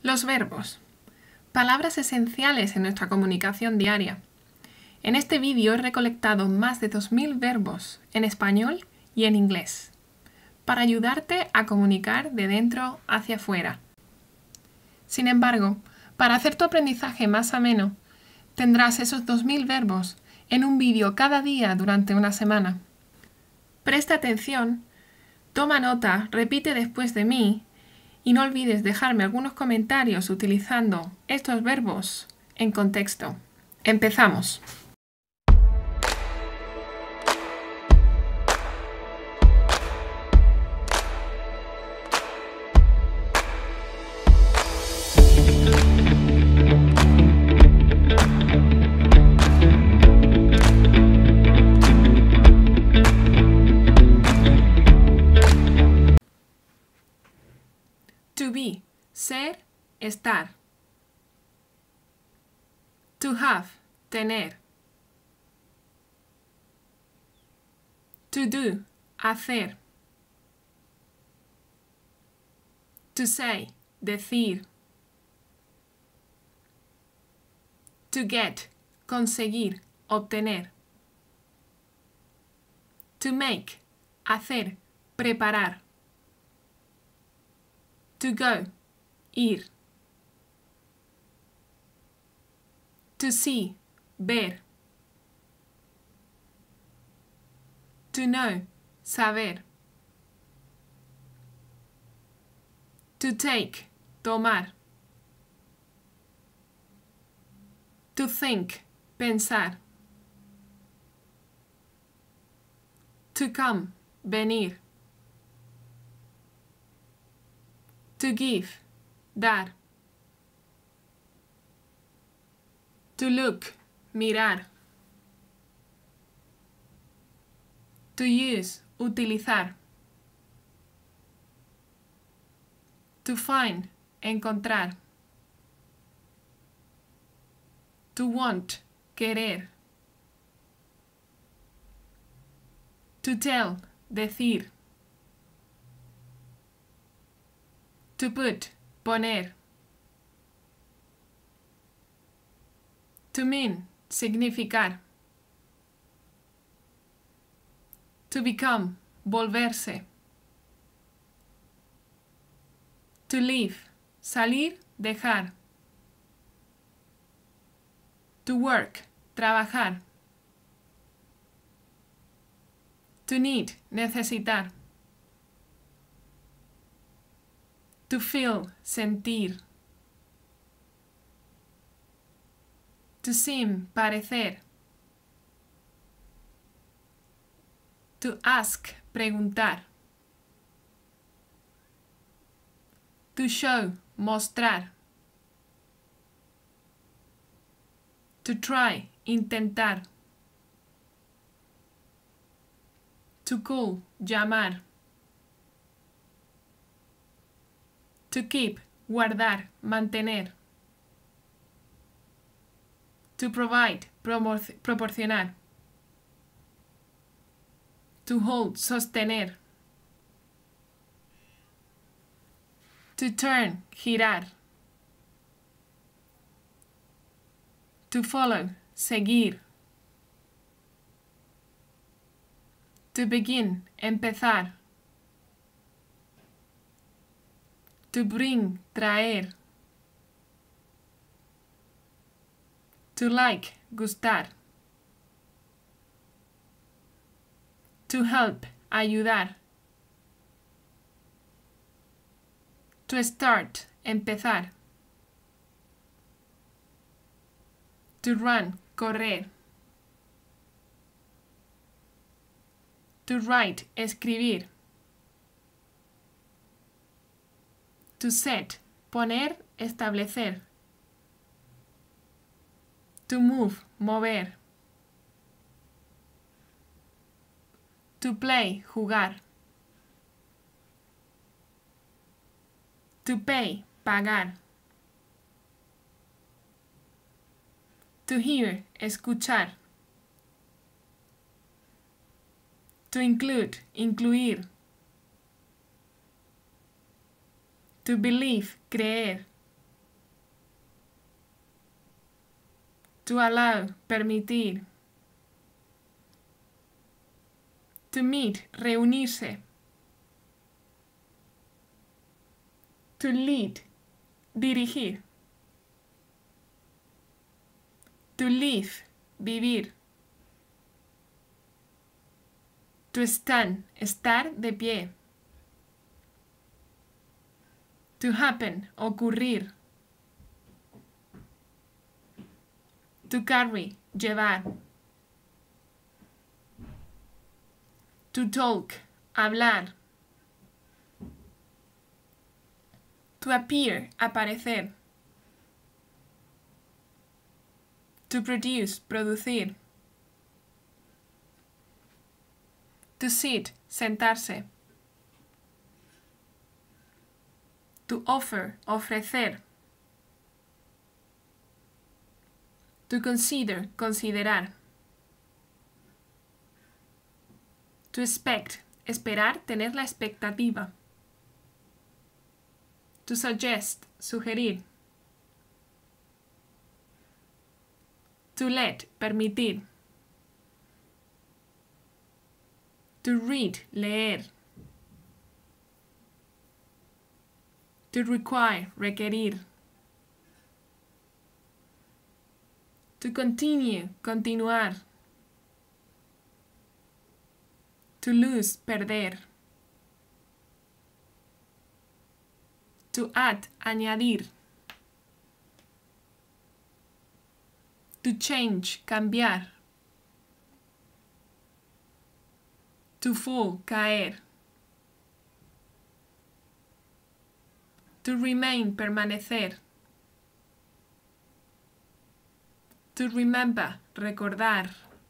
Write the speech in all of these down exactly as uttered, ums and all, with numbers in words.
Los verbos. Palabras esenciales en nuestra comunicación diaria. En este vídeo he recolectado más de dos mil verbos en español y en inglés, para ayudarte a comunicar de dentro hacia afuera. Sin embargo, para hacer tu aprendizaje más ameno, tendrás esos dos mil verbos en un vídeo cada día durante una semana. Presta atención, toma nota, repite después de mí y no olvides dejarme algunos comentarios utilizando estos verbos en contexto. ¡Empezamos! To be, ser, estar. To have, tener. To do, hacer. To say, decir. To get, conseguir, obtener. To make, hacer, preparar. To go, ir. To see, ver. To know, saber. To take, tomar. To think, pensar. To come, venir. To give, dar. To look, mirar. To use, utilizar. To find, encontrar. To want, querer. To tell, decir. To put, poner. To mean, significar. To become, volverse. To leave, salir, dejar. To work, trabajar. To need, necesitar. To feel, sentir. To seem, parecer. To ask, preguntar. To show, mostrar. To try, intentar. To call, llamar. To keep, guardar, mantener. To provide, proporcionar. To hold, sostener. To turn, girar. To follow, seguir. To begin, empezar. To bring, traer. To like, gustar. To help, ayudar. To start, empezar. To run, correr. To write, escribir. To set, poner, establecer. To move, mover. To play, jugar. To pay, pagar. To hear, escuchar. To include, incluir. To believe, creer. To allow, permitir. To meet, reunirse. To lead, dirigir. To live, vivir. To stand, estar de pie. To happen, ocurrir. To carry, llevar. To talk, hablar. To appear, aparecer. To produce, producir. To sit, sentarse. To offer, ofrecer. To consider, considerar. To expect, esperar, tener la expectativa. To suggest, sugerir. To let, permitir. To read, leer. To require, requerir. To continue, continuar. To lose, perder. To add, añadir. To change, cambiar. To fall, caer. To remain, permanecer. To remember, recordar.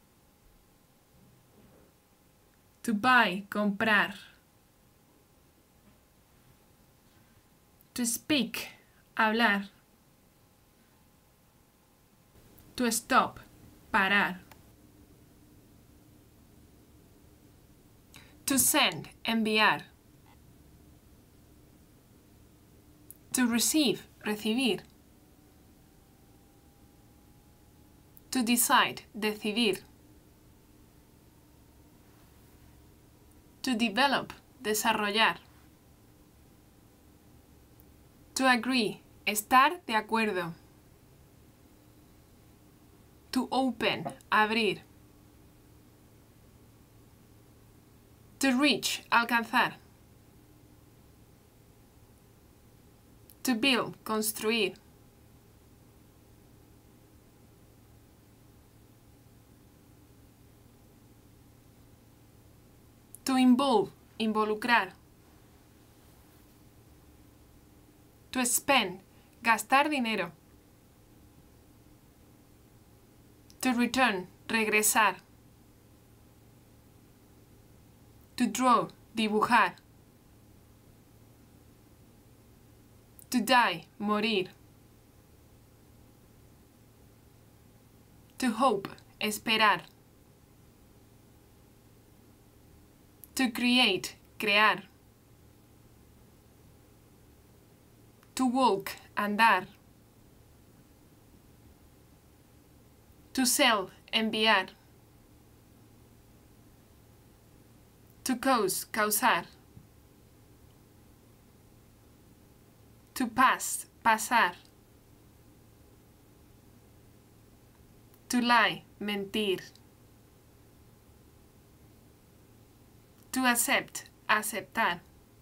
To buy, comprar. To speak, hablar. To stop, parar. To send, enviar. To receive, recibir. To decide, decidir. To develop, desarrollar. To agree, estar de acuerdo. To open, abrir. To reach, alcanzar. To build, construir. To involve, involucrar. To spend, gastar dinero. To return, regresar. To draw, dibujar. To die, morir. To hope, esperar. To create, crear. To walk, andar. To sell, enviar. To cause, causar. To pass, pasar. To lie, mentir. To accept, aceptar.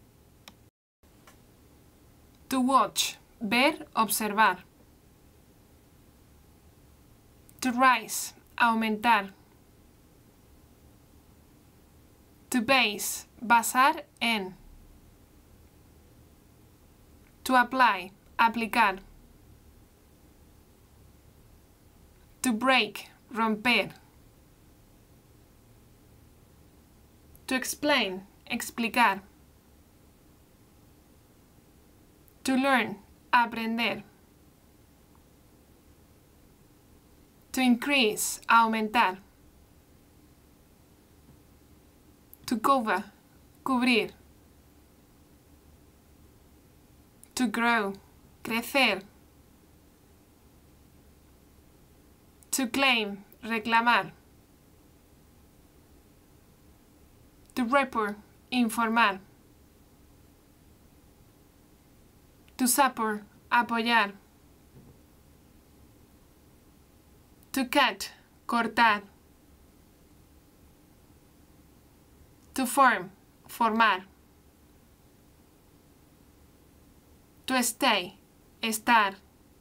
To watch, ver, observar. To rise, aumentar. To base, basar en. To apply, aplicar. To break, romper. To explain, explicar. To learn, aprender. To increase, aumentar. To cover, cubrir. To grow, crecer. To claim, reclamar. To report, informar. To support, apoyar. To cut, cortar. To form, formar. To stay, estar.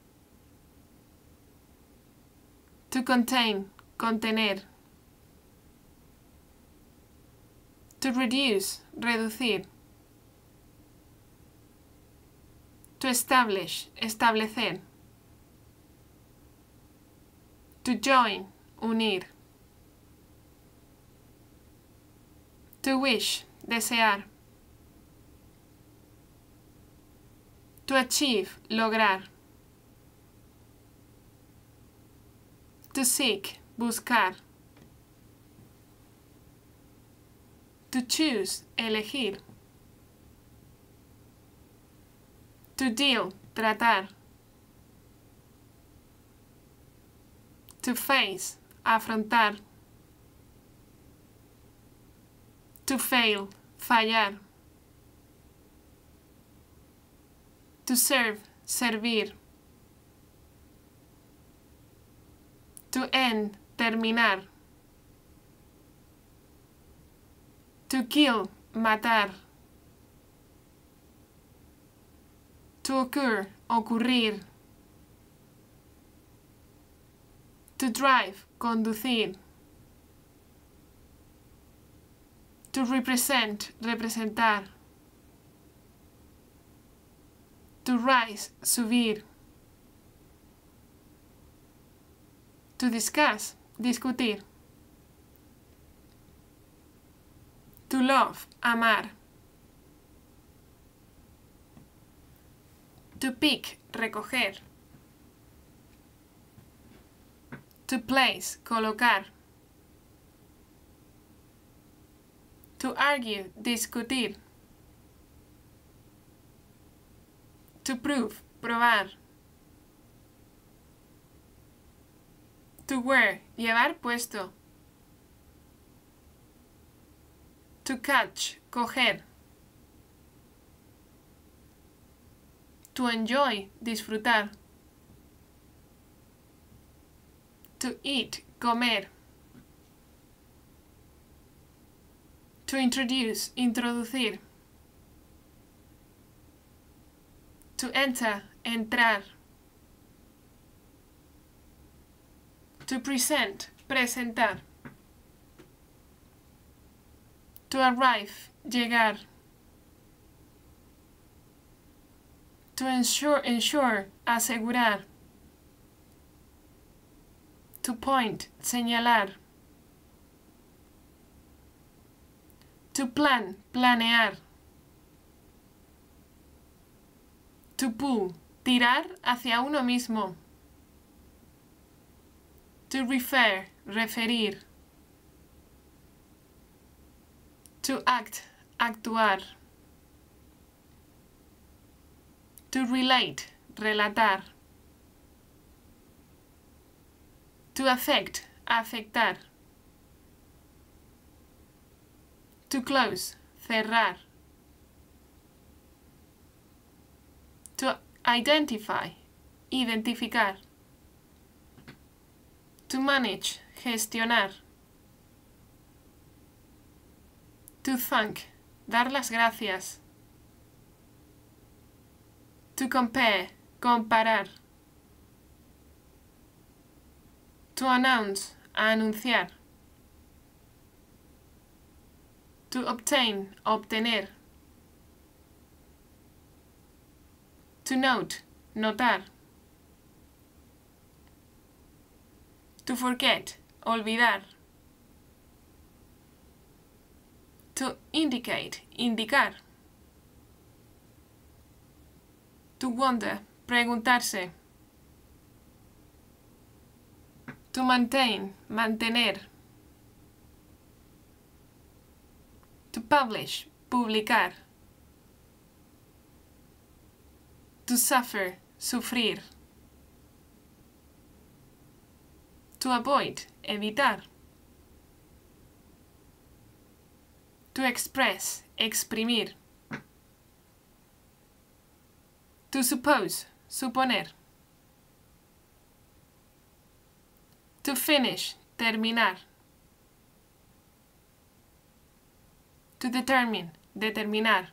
To contain, contener. To reduce, reducir. To establish, establecer. To join, unir. To wish, desear. To achieve, lograr. To seek, buscar. To choose, elegir. To deal, tratar. To face, afrontar. To fail, fallar. To serve, servir. To end, terminar. To kill, matar. To occur, ocurrir. To drive, conducir. To represent, representar. To rise, subir. To discuss, discutir. To love, amar. To pick, recoger. To place, colocar. To argue, discutir. To prove, probar. To wear, llevar puesto. To catch, coger. To enjoy, disfrutar. To eat, comer. To introduce, introducir. To enter, entrar. To present, presentar. To arrive, llegar. To ensure, ensure, asegurar. To point, señalar. To plan, planear. To pull, tirar hacia uno mismo. To refer, referir. To act, actuar. To relate, relatar. To affect, afectar. To close, cerrar. To identify, identificar. To manage, gestionar. To thank, dar las gracias. To compare, comparar. To announce, anunciar. To obtain, obtener. To note, notar. To forget, olvidar. To indicate, indicar. To wonder, preguntarse. To maintain, mantener. To publish, publicar. To suffer, sufrir. To avoid, evitar. To express, exprimir. To suppose, suponer. To finish, terminar. To determine, determinar.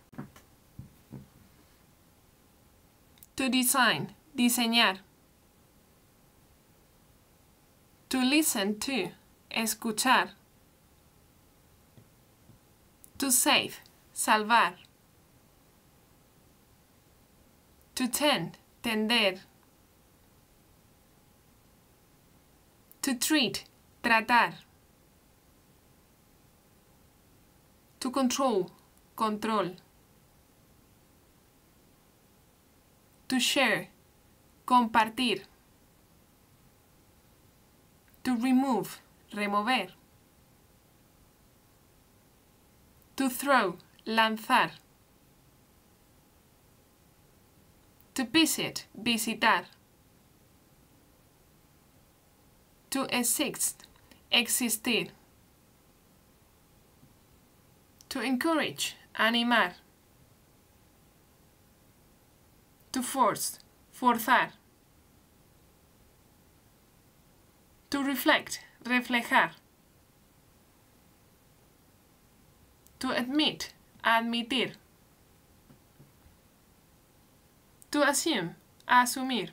To design, diseñar. To listen to, escuchar. To save, salvar. To tend, tender. To treat, tratar. To control, control. To share, compartir. To remove, remover. To throw, lanzar. To visit, visitar. To exist, existir. To encourage, animar. To force, forzar. To reflect, reflejar. To admit, admitir. To assume, asumir.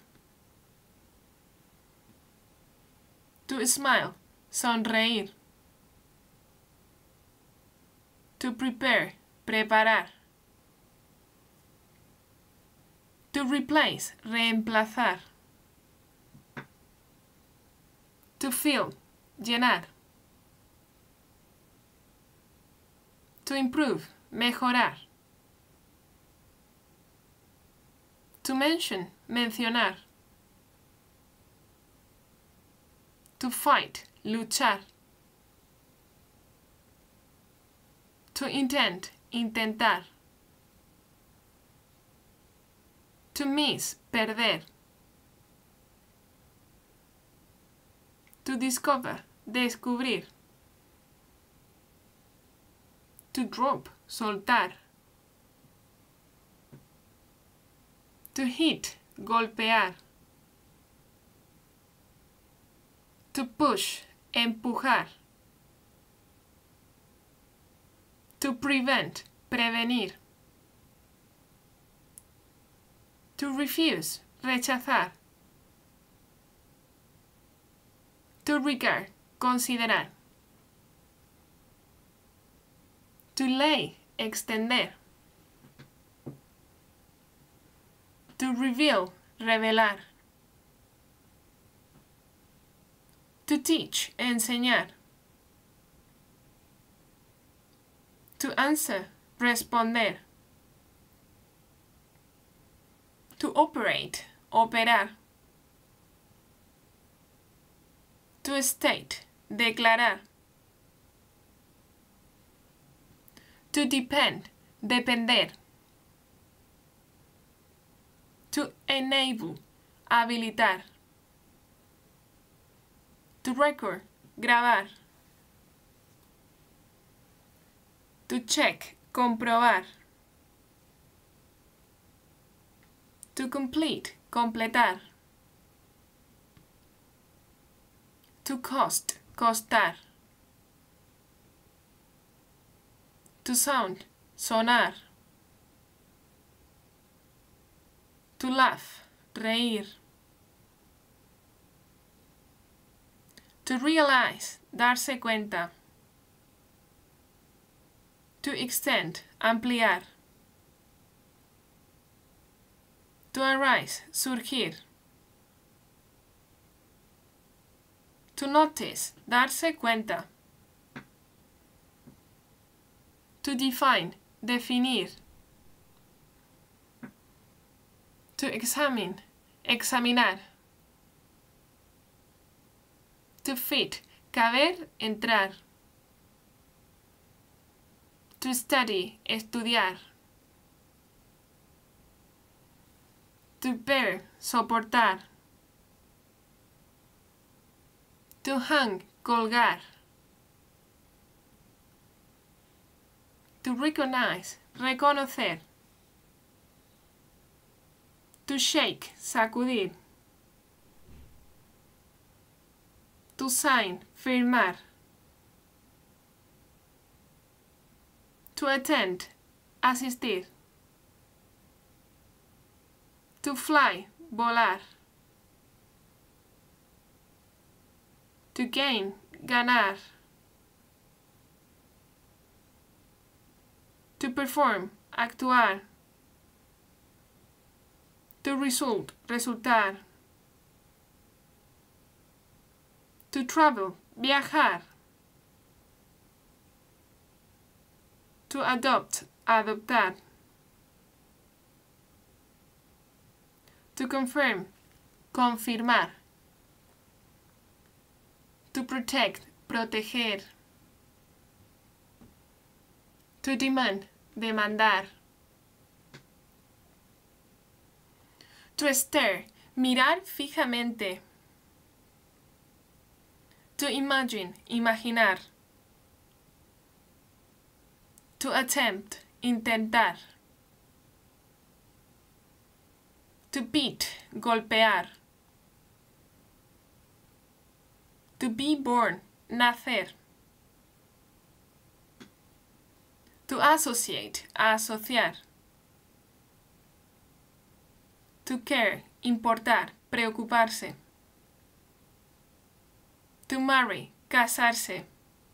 To smile, sonreír. To prepare, preparar. To replace, reemplazar. To fill, llenar. To improve, mejorar. To mention, mencionar. To fight, luchar. To intend, intentar. To miss, perder. To discover, descubrir. To drop, soltar. To hit, golpear. To push, empujar. To prevent, prevenir. To refuse, rechazar. To regard, considerar. To lay, extender. To reveal, revelar. To teach, enseñar. To answer, responder. To operate, operar. To state, declarar. To depend, depender. To enable, habilitar. To record, grabar. To check, comprobar. To complete, completar. To cost, costar. To sound, sonar. To laugh, reír. To realize, darse cuenta. To extend, ampliar. To arise, surgir. To notice, darse cuenta. To define, definir. To examine, examinar. To fit, caber, entrar. To study, estudiar. To bear, soportar. To hang, colgar. To recognize, reconocer. To shake, sacudir. To sign, firmar. To attend, asistir. To fly, volar. To gain, ganar. To perform, actuar. To result, resultar. To travel, viajar. To adopt, adoptar. To confirm, confirmar. To protect, proteger. To demand, demandar. To stare, mirar fijamente. To imagine, imaginar. To attempt, intentar. To beat, golpear. To be born, nacer. To associate, asociar. To care, importar, preocuparse. To marry, casarse.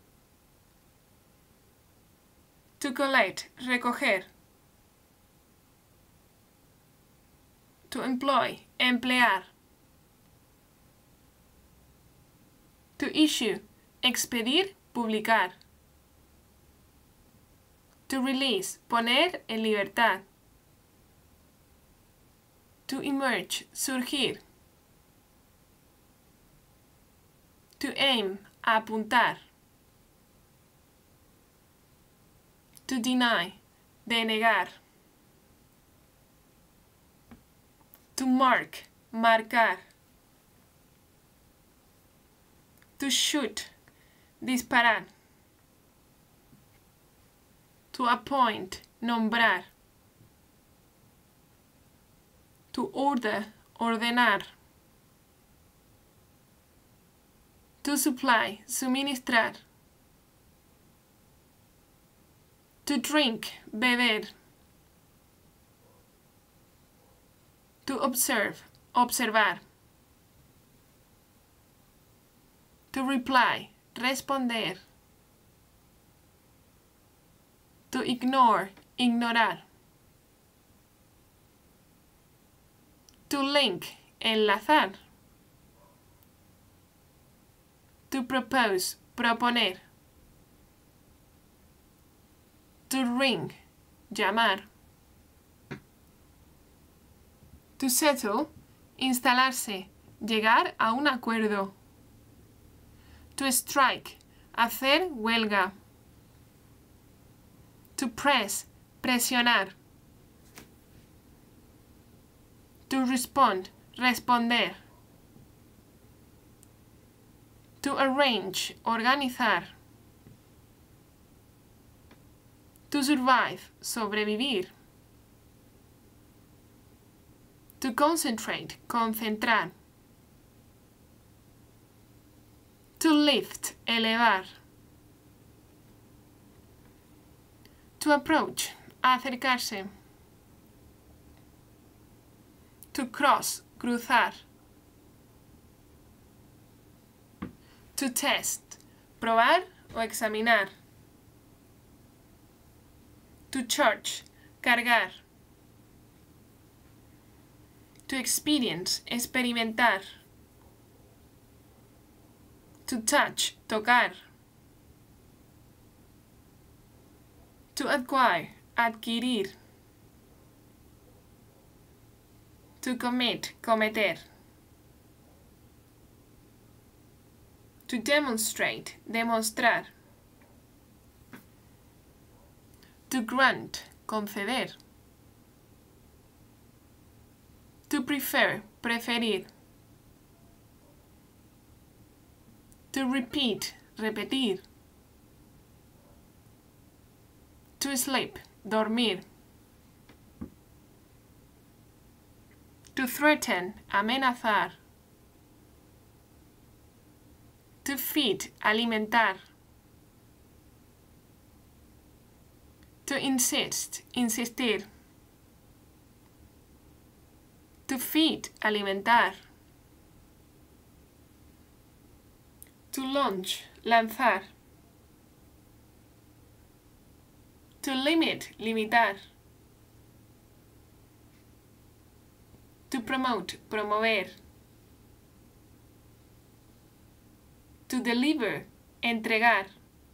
To collect, recoger. To employ, emplear. To issue, expedir, publicar. To release, poner en libertad. To emerge, surgir. To aim, apuntar. To deny, denegar. To mark, marcar. To shoot, disparar. To appoint, nombrar. To order, ordenar. To supply, suministrar. To drink, beber. To observe, observar. To reply, responder. To ignore, ignorar. To link, enlazar. To propose, proponer. To ring, llamar. To settle, instalarse, llegar a un acuerdo. To strike, hacer huelga. To press, presionar. To respond, responder. To arrange, organizar. To survive, sobrevivir. To concentrate, concentrar. To lift, elevar. To approach, acercarse. To cross, cruzar. To test, probar o examinar. To charge, cargar. To experience, experimentar. To touch, tocar. To acquire, adquirir. To commit, cometer. To demonstrate, demostrar. To grant, conceder. To prefer, preferir. To repeat, repetir. To sleep, dormir. To threaten, amenazar. To feed, alimentar. To insist, insistir. To feed, alimentar. To launch, lanzar. To limit, limitar. To promote, promover. To deliver, entregar.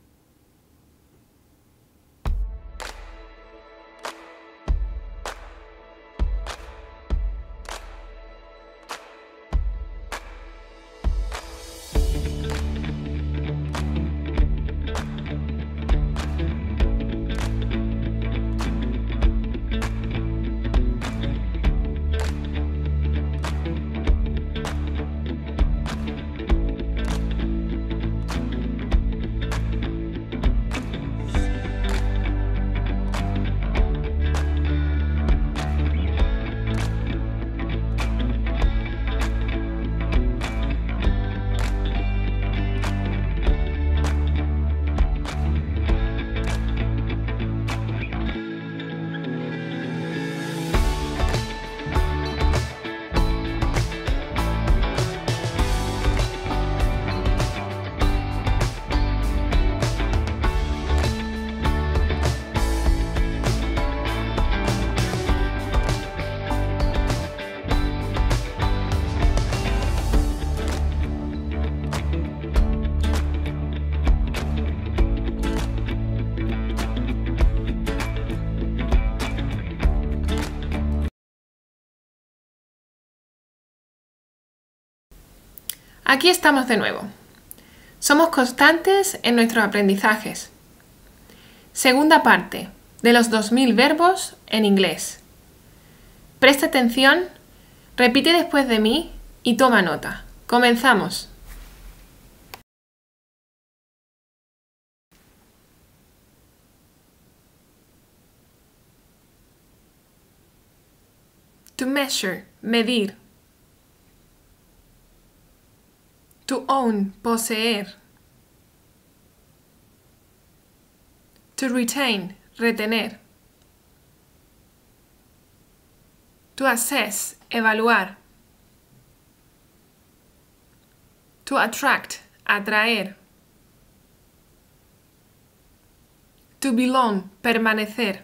Aquí estamos de nuevo. Somos constantes en nuestros aprendizajes. Segunda parte de los dos mil verbos en inglés. Presta atención, repite después de mí y toma nota. Comenzamos. To measure, medir. To own, poseer. To retain, retener. To assess, evaluar. To attract, atraer. To belong, permanecer.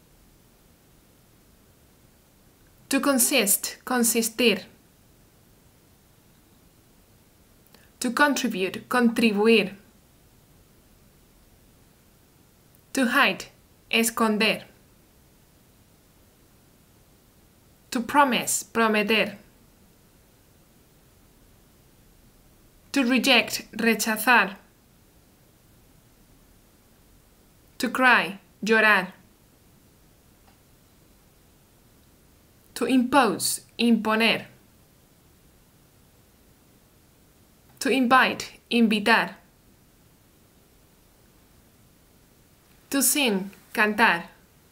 To consist, consistir. To contribute, contribuir. To hide, esconder. To promise, prometer. To reject, rechazar. To cry, llorar. To impose, imponer. To invite, invitar. To sing, cantar.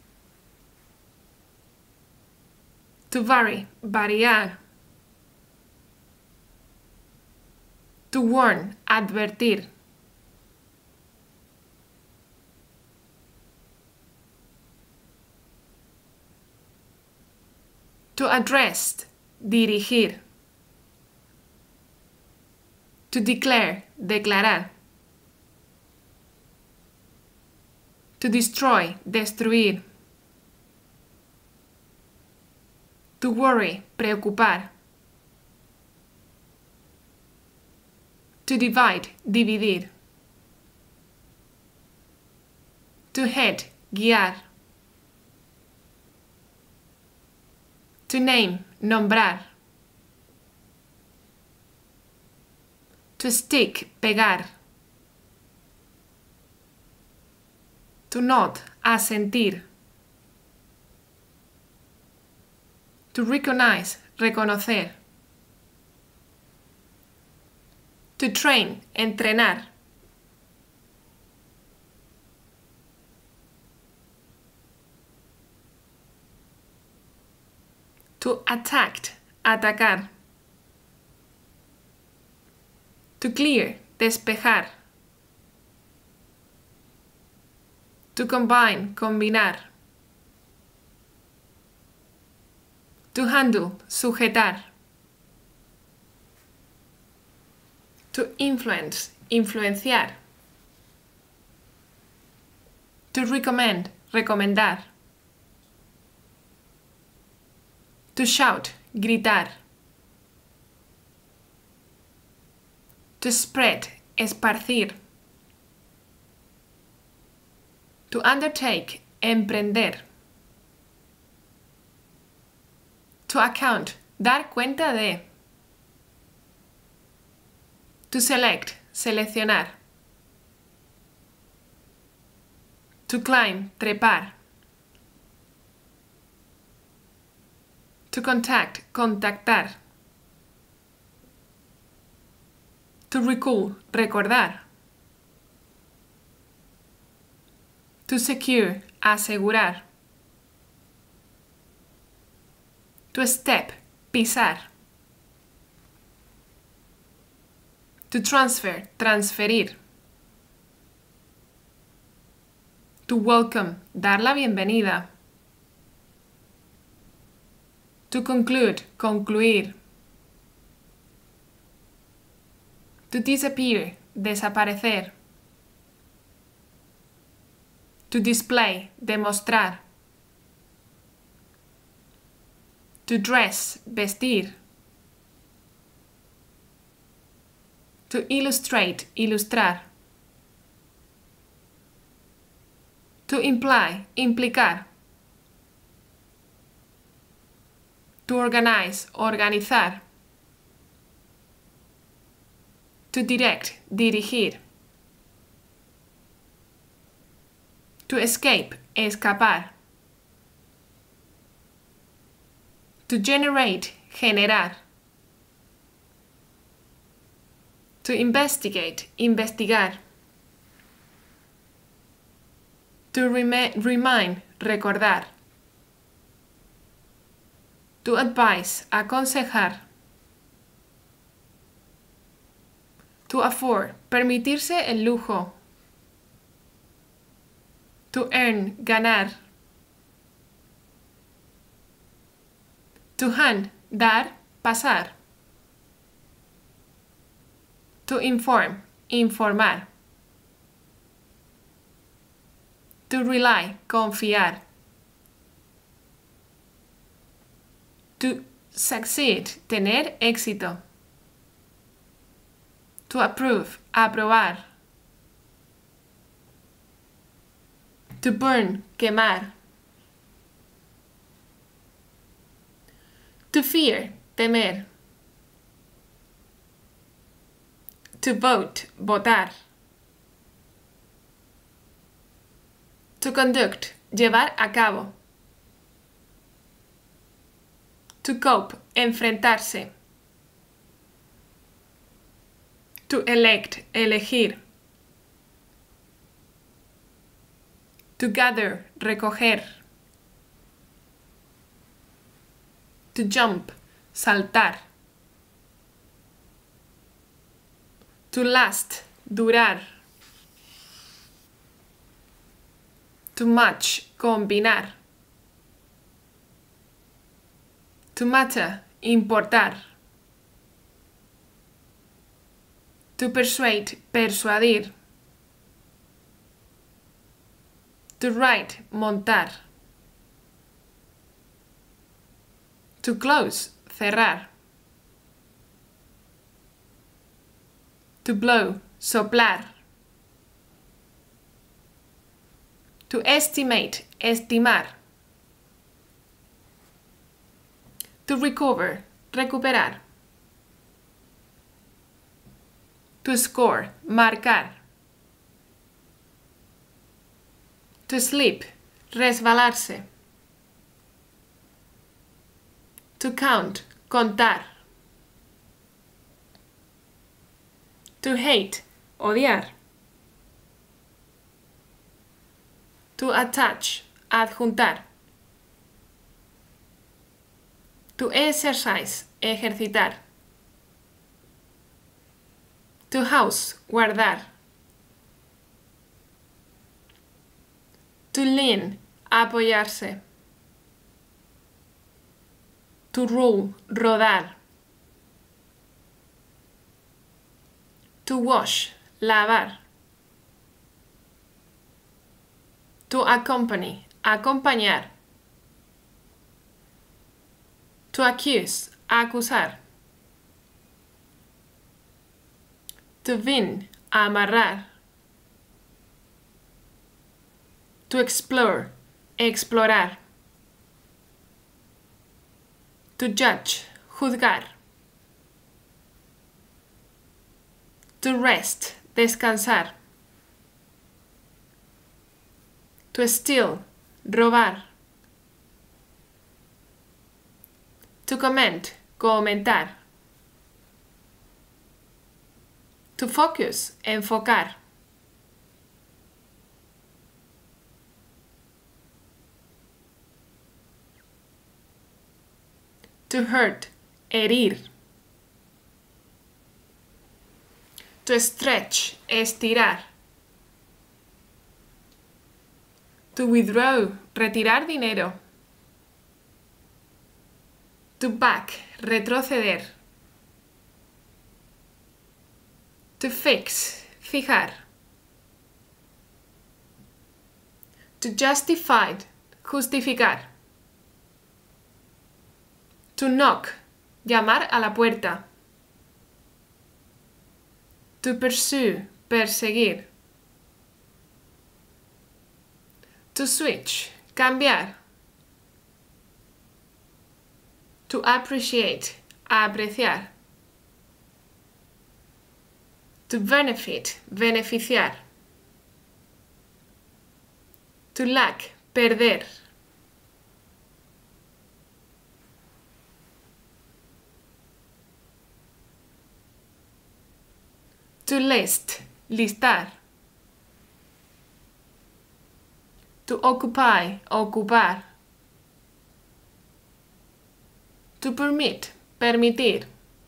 To vary, variar. To warn, advertir. To address, dirigir. To declare, declarar. To destroy, destruir. To worry, preocupar. To divide, dividir. To head, guiar. To name, nombrar. To stick, pegar. To nod, asentir. To recognize, reconocer. To train, entrenar. To attack, atacar. To clear, despejar. To combine, combinar. To handle, sujetar. To influence, influenciar. To recommend, recomendar. To shout, gritar. To spread, esparcir. To undertake, emprender. To account, dar cuenta de. To select, seleccionar. To climb, trepar. To contact, contactar. To recall, recordar. To secure, asegurar. To step, pisar. To transfer, transferir. To welcome, dar la bienvenida. To conclude, concluir. To disappear, desaparecer. To display, demostrar. To dress, vestir. To illustrate, ilustrar. To imply, implicar. To organize, organizar. To direct, dirigir. To escape, escapar. To generate, generar. To investigate, investigar. To rema- remind, recordar. To advise, aconsejar. To afford, permitirse el lujo. To earn, ganar. To hand, dar, pasar. To inform, informar. To rely, confiar. To succeed, tener éxito. To approve, aprobar. To burn, quemar. To fear, temer. To vote, votar. To conduct, llevar a cabo. To cope, enfrentarse. To elect, elegir. To gather, recoger. To jump, saltar. To last, durar. To match, combinar. To matter, importar. To persuade, persuadir. To ride, montar. To close, cerrar. To blow, soplar. To estimate, estimar. To recover, recuperar. To score, marcar. To slip, resbalarse. To count, contar. To hate, odiar. To attach, adjuntar. To exercise, ejercitar. To house, guardar. To lean, apoyarse. To roll, rodar. To wash, lavar. To accompany, acompañar. To accuse, acusar. To win, amarrar. To explore, explorar. To judge, juzgar. To rest, descansar. To steal, robar. To comment, comentar. To focus, enfocar. To hurt, herir. To stretch, estirar. To withdraw, retirar dinero. To back, retroceder. To fix, fijar. To justify, justificar. To knock, llamar a la puerta. To pursue, perseguir. To switch, cambiar. To appreciate, apreciar. To benefit, beneficiar. To lack, perder. To list, listar. To occupy, ocupar. To permit, permitir.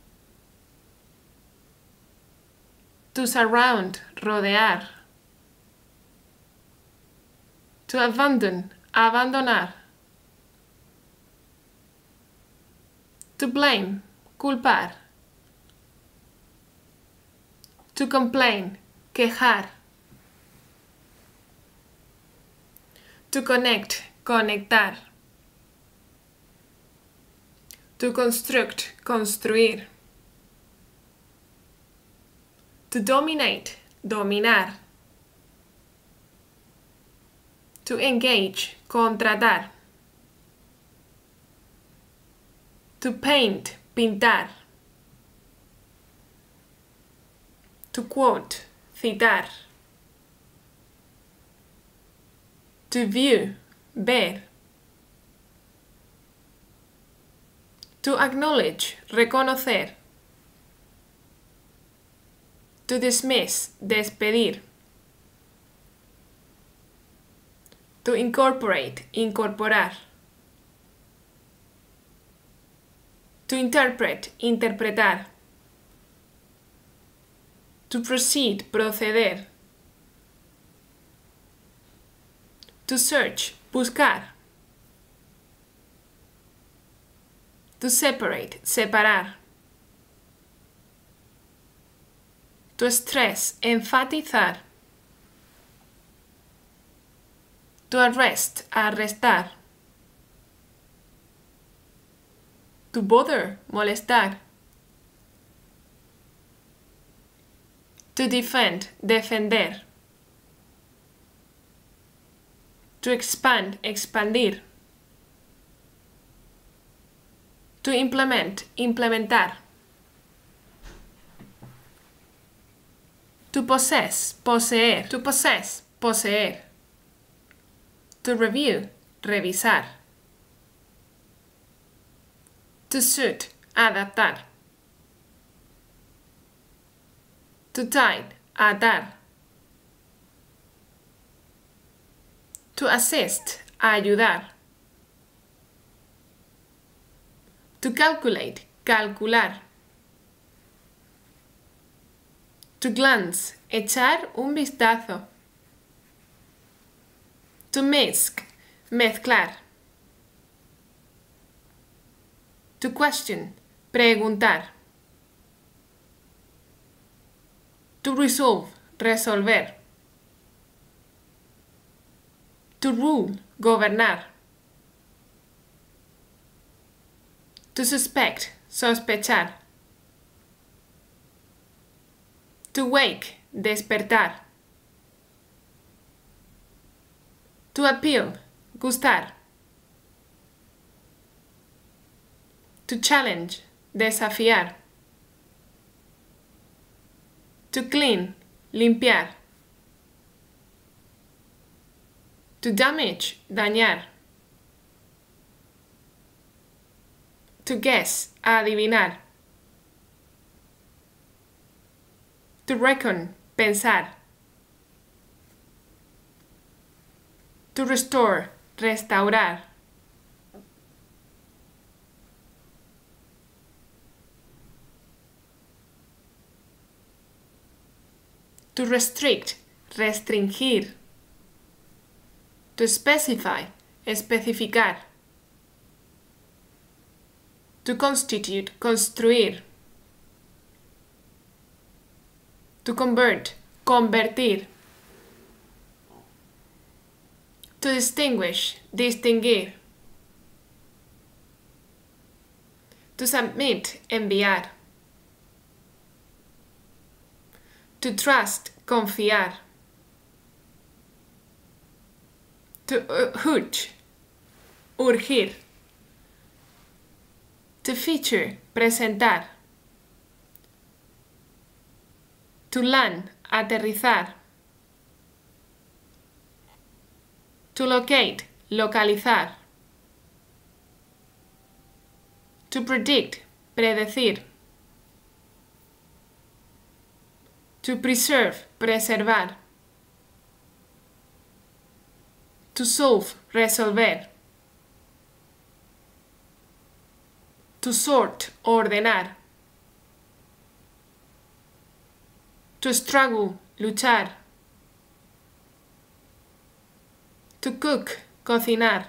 To surround, rodear. To abandon, abandonar. To blame, culpar. To complain, quejar. To connect, conectar. To construct, construir. To dominate, dominar. To engage, contratar. To paint, pintar. To quote, citar. To view, ver. To acknowledge, reconocer. To dismiss, despedir. To incorporate, incorporar. To interpret, interpretar. To proceed, proceder. To search, buscar. To separate, separar. To stress, enfatizar. To arrest, arrestar. To bother, molestar. To defend, defender. To expand, expandir. To implement, implementar. To possess, poseer. To possess, poseer. To review, revisar. To suit, adaptar. To tie, atar. To assist, ayudar. To calculate, calcular. To glance, echar un vistazo. To mix, mezclar. To question, preguntar. To resolve, resolver. To rule, gobernar. To suspect, sospechar. To wake, despertar. To appeal, gustar. To challenge, desafiar. To clean, limpiar. To damage, dañar. To guess, adivinar. To reckon, pensar. To restore, restaurar. To restrict, restringir. To specify, especificar. To constitute, construir. To convert, convertir. To distinguish, distinguir. To submit, enviar. To trust, confiar. To urge, urgir. To feature, presentar. To land, aterrizar. To locate, localizar. To predict, predecir. To preserve, preservar. To solve, resolver. To sort, ordenar. To struggle, luchar. To cook, cocinar.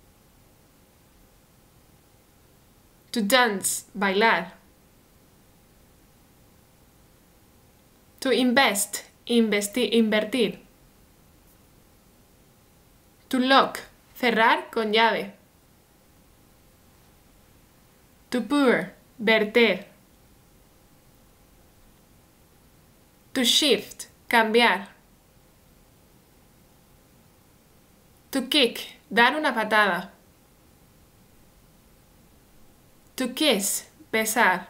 To dance, bailar. To invest, investi- invertir. To lock, cerrar con llave. To pour, verter. To shift, cambiar. To kick, dar una patada. To kiss, besar.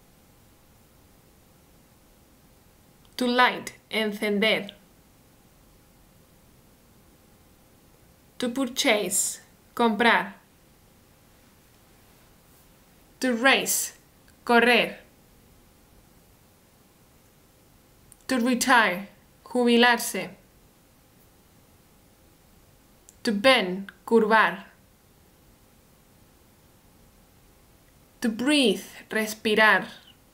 To light, encender. To purchase, comprar. To race, correr. To retire, jubilarse. To bend, curvar. To breathe, respirar.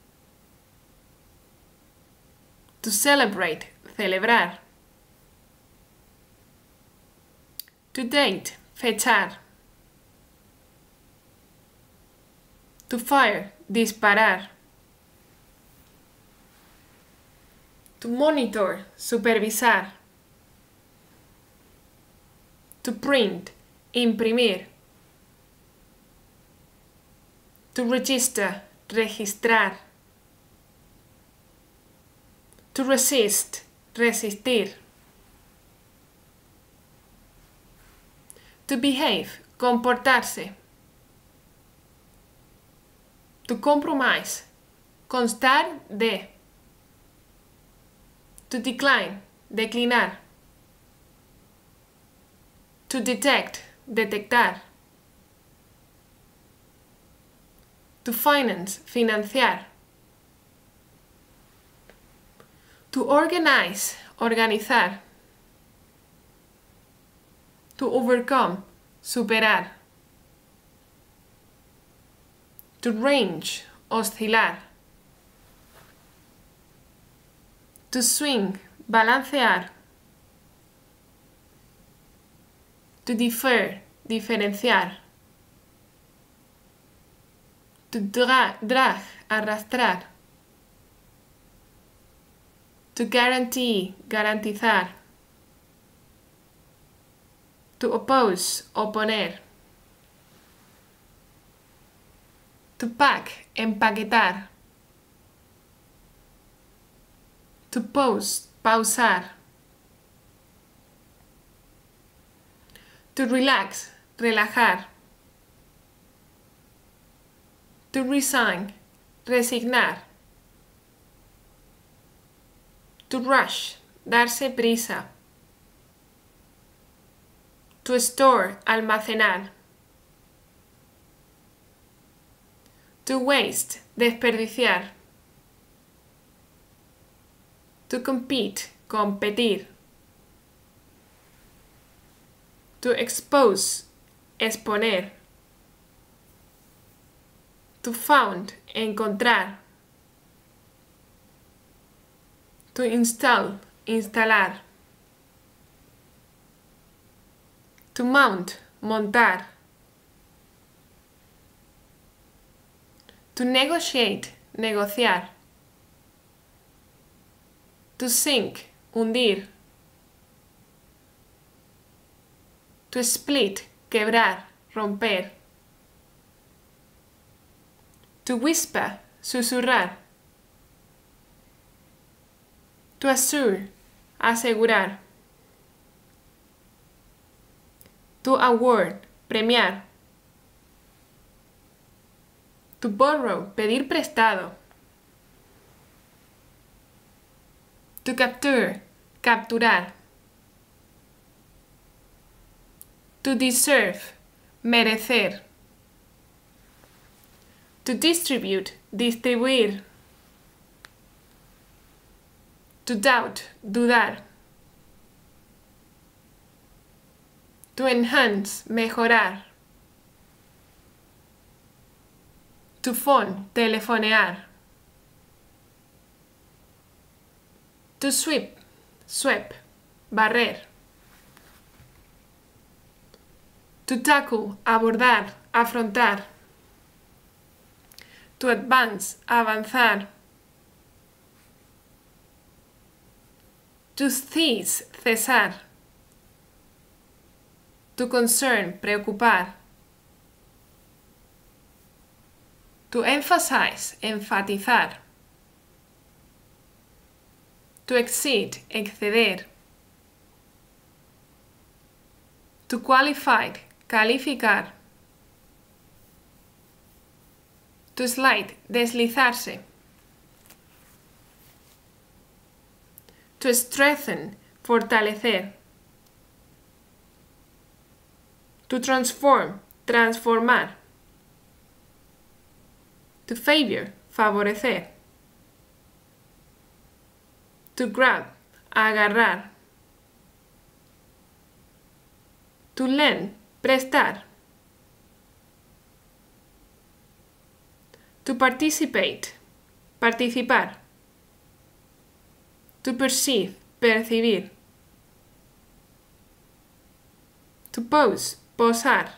To celebrate, celebrar. To date, fechar. To fire, disparar. To monitor, supervisar. To print, imprimir. To register, registrar. To resist, resistir. To behave, comportarse. To compromise, constar de. To decline, declinar. To detect, detectar. To finance, financiar. To organize, organizar. To overcome, superar. To range, oscilar. To swing, balancear. To defer, diferenciar. To dra drag, arrastrar. To guarantee, garantizar. To oppose, oponer. To pack, empaquetar. To pause, pausar. To relax, relajar. To resign, resignar. To rush, darse prisa. To store, almacenar. To waste, desperdiciar. To compete, competir. To expose, exponer. To found, encontrar. To install, instalar. To mount, montar. To negotiate, negociar. To sink, hundir. To split, quebrar, romper. To whisper, susurrar. To assure, asegurar. To award, premiar. To borrow, pedir prestado. To capture, capturar. To deserve, merecer. To distribute, distribuir. To doubt, dudar. To enhance, mejorar. To phone, telefonear. To sweep, sweep, barrer. To tackle, abordar, afrontar. To advance, avanzar. To cease, cesar. To concern, preocupar. To emphasize, enfatizar. To exceed, exceder. To qualify, calificar. To slide, deslizarse. To strengthen, fortalecer. To transform, transformar. To favor, favorecer. To grab, agarrar. To lend, prestar. To participate, participar. To perceive, percibir. To pose, posar.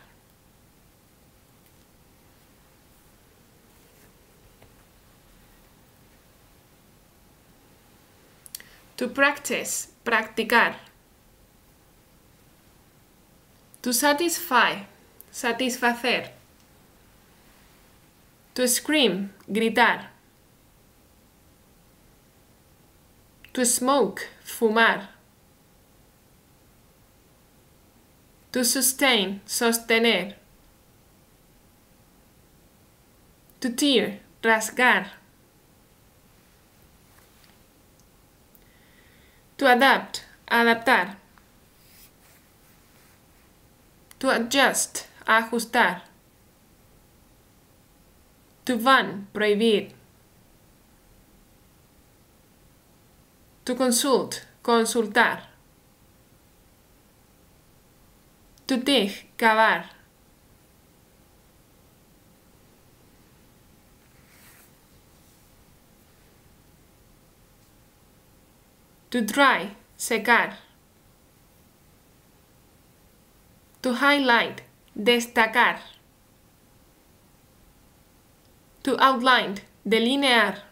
To practice, practicar. To satisfy, satisfacer. To scream, gritar. To smoke, fumar. To sustain, sostener. To tear, rasgar. To adapt, adaptar. To adjust, ajustar. To ban, prohibir. To consult, consultar. To dig, cavar. To dry, secar. To highlight, destacar. To outline, delinear.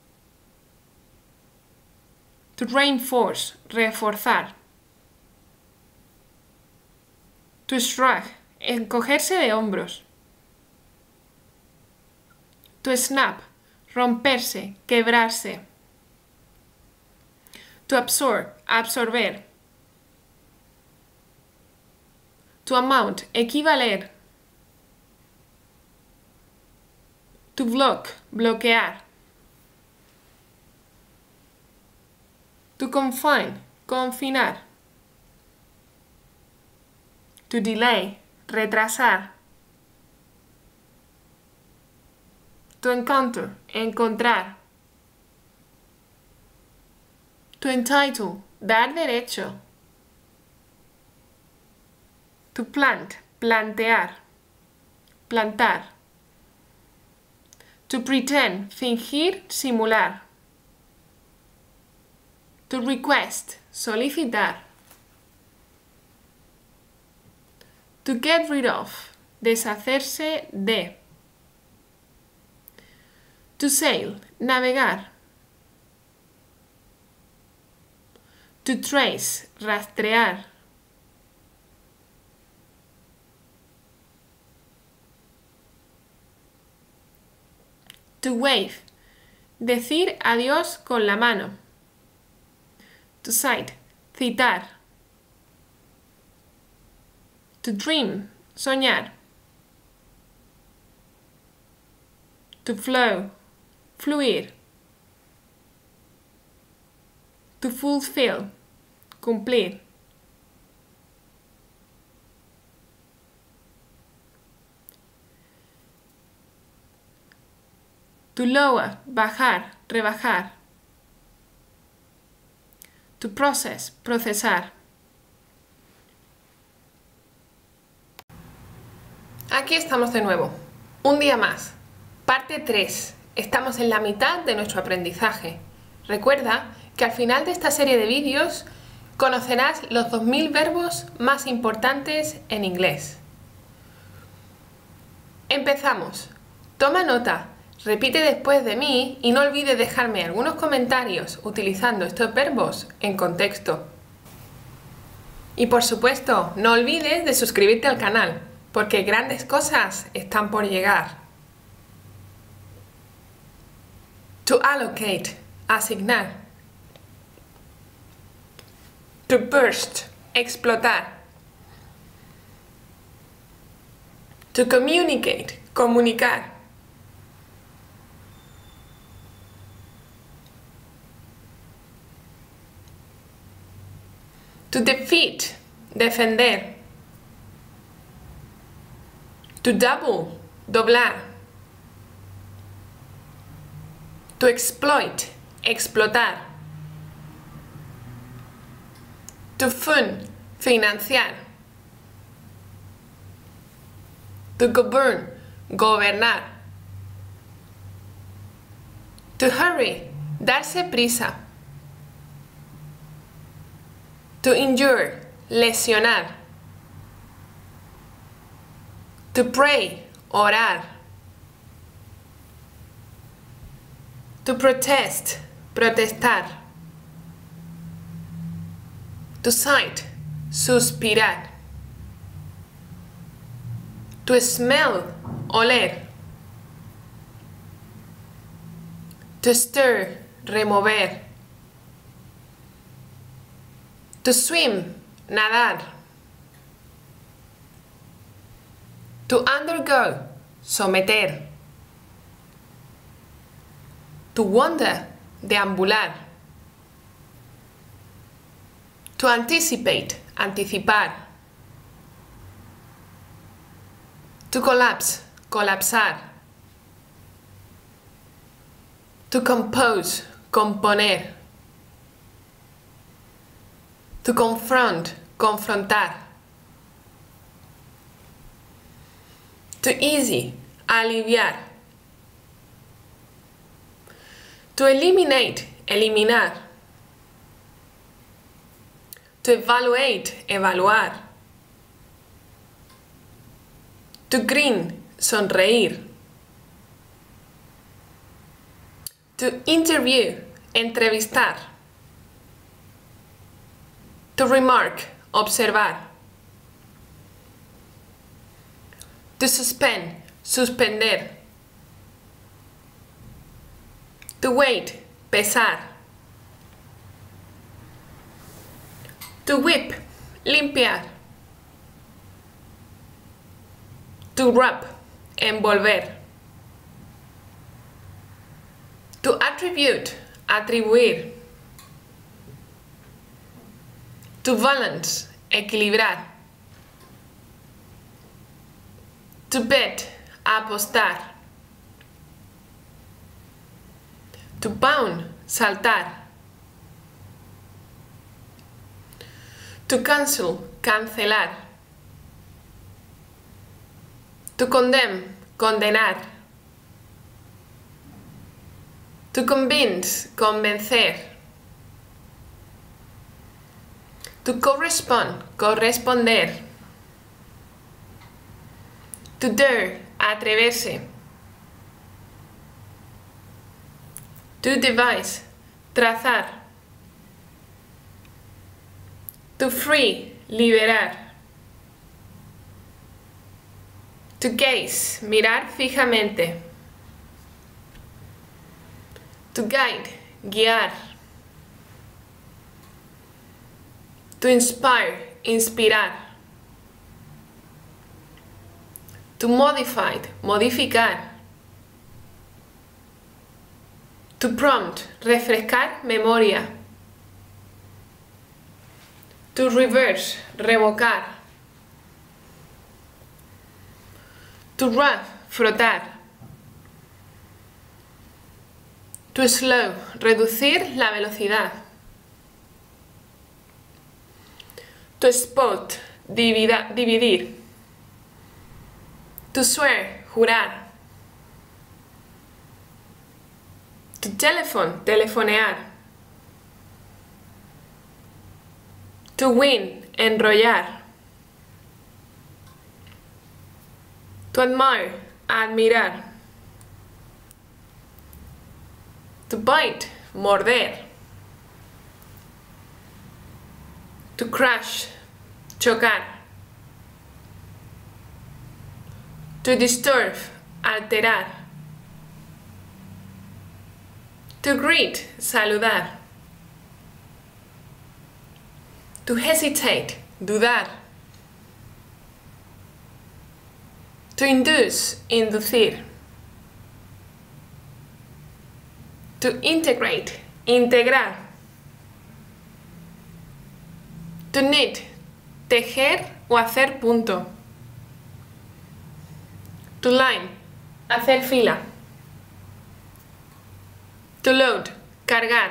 To reinforce, reforzar. To shrug, encogerse de hombros. To snap, romperse, quebrarse. To absorb, absorber. To amount, equivaler. To block, bloquear. To confine, confinar. To delay, retrasar. To encounter, encontrar. To entitle, dar derecho. To plant, plantear, plantar. To pretend, fingir, simular. To request, solicitar. To get rid of, deshacerse de. To sail, navegar. To trace, rastrear. To wave, decir adiós con la mano. To cite, citar. To dream, soñar. To flow, fluir. To fulfill, cumplir. To lower, bajar, rebajar. To process, procesar. Aquí estamos de nuevo. Un día más. Parte tres. Estamos en la mitad de nuestro aprendizaje. Recuerda que al final de esta serie de vídeos conocerás los dos mil verbos más importantes en inglés. Empezamos. Toma nota, repite después de mí y no olvides dejarme algunos comentarios utilizando estos verbos en contexto. Y por supuesto, no olvides de suscribirte al canal, porque grandes cosas están por llegar. To allocate, asignar. To burst, explotar. To communicate, comunicar. To defeat, defender. To double, doblar. To exploit, explotar. To fund, financiar. To govern, gobernar. To hurry, darse prisa. To injure, lesionar. To pray, orar. To protest, protestar. To sigh, suspirar. To smell, oler. To stir, remover. To swim, nadar. To undergo, someter. To wander, deambular. To anticipate, anticipar. To collapse, colapsar. To compose, componer. To confront, confrontar. To easy, aliviar. To eliminate, eliminar. To evaluate, evaluar. To grin, sonreír. To interview, entrevistar. To remark, observar. To suspend, suspender. To wait, pesar. To whip, limpiar. To wrap, envolver. To attribute, atribuir. To balance, equilibrar. To bet, apostar. To bound, saltar. To cancel, cancelar. To condemn, condenar. To convince, convencer. To correspond, corresponder. To dare, atreverse. To devise, trazar. To free, liberar. To gaze, mirar fijamente. To guide, guiar. To inspire, inspirar. To modify, modificar. To prompt, refrescar memoria. To reverse, revocar. To rub, frotar. To slow, reducir la velocidad. To spot, divida, dividir. To swear, jurar. To telephone, telefonear. To win, enrollar. To admire, admirar. To bite, morder. To crash, chocar. To disturb, alterar. To greet, saludar. To hesitate, dudar. To induce, inducir. To integrate, integrar. To knit, tejer o hacer punto. To line, hacer fila. To load, cargar.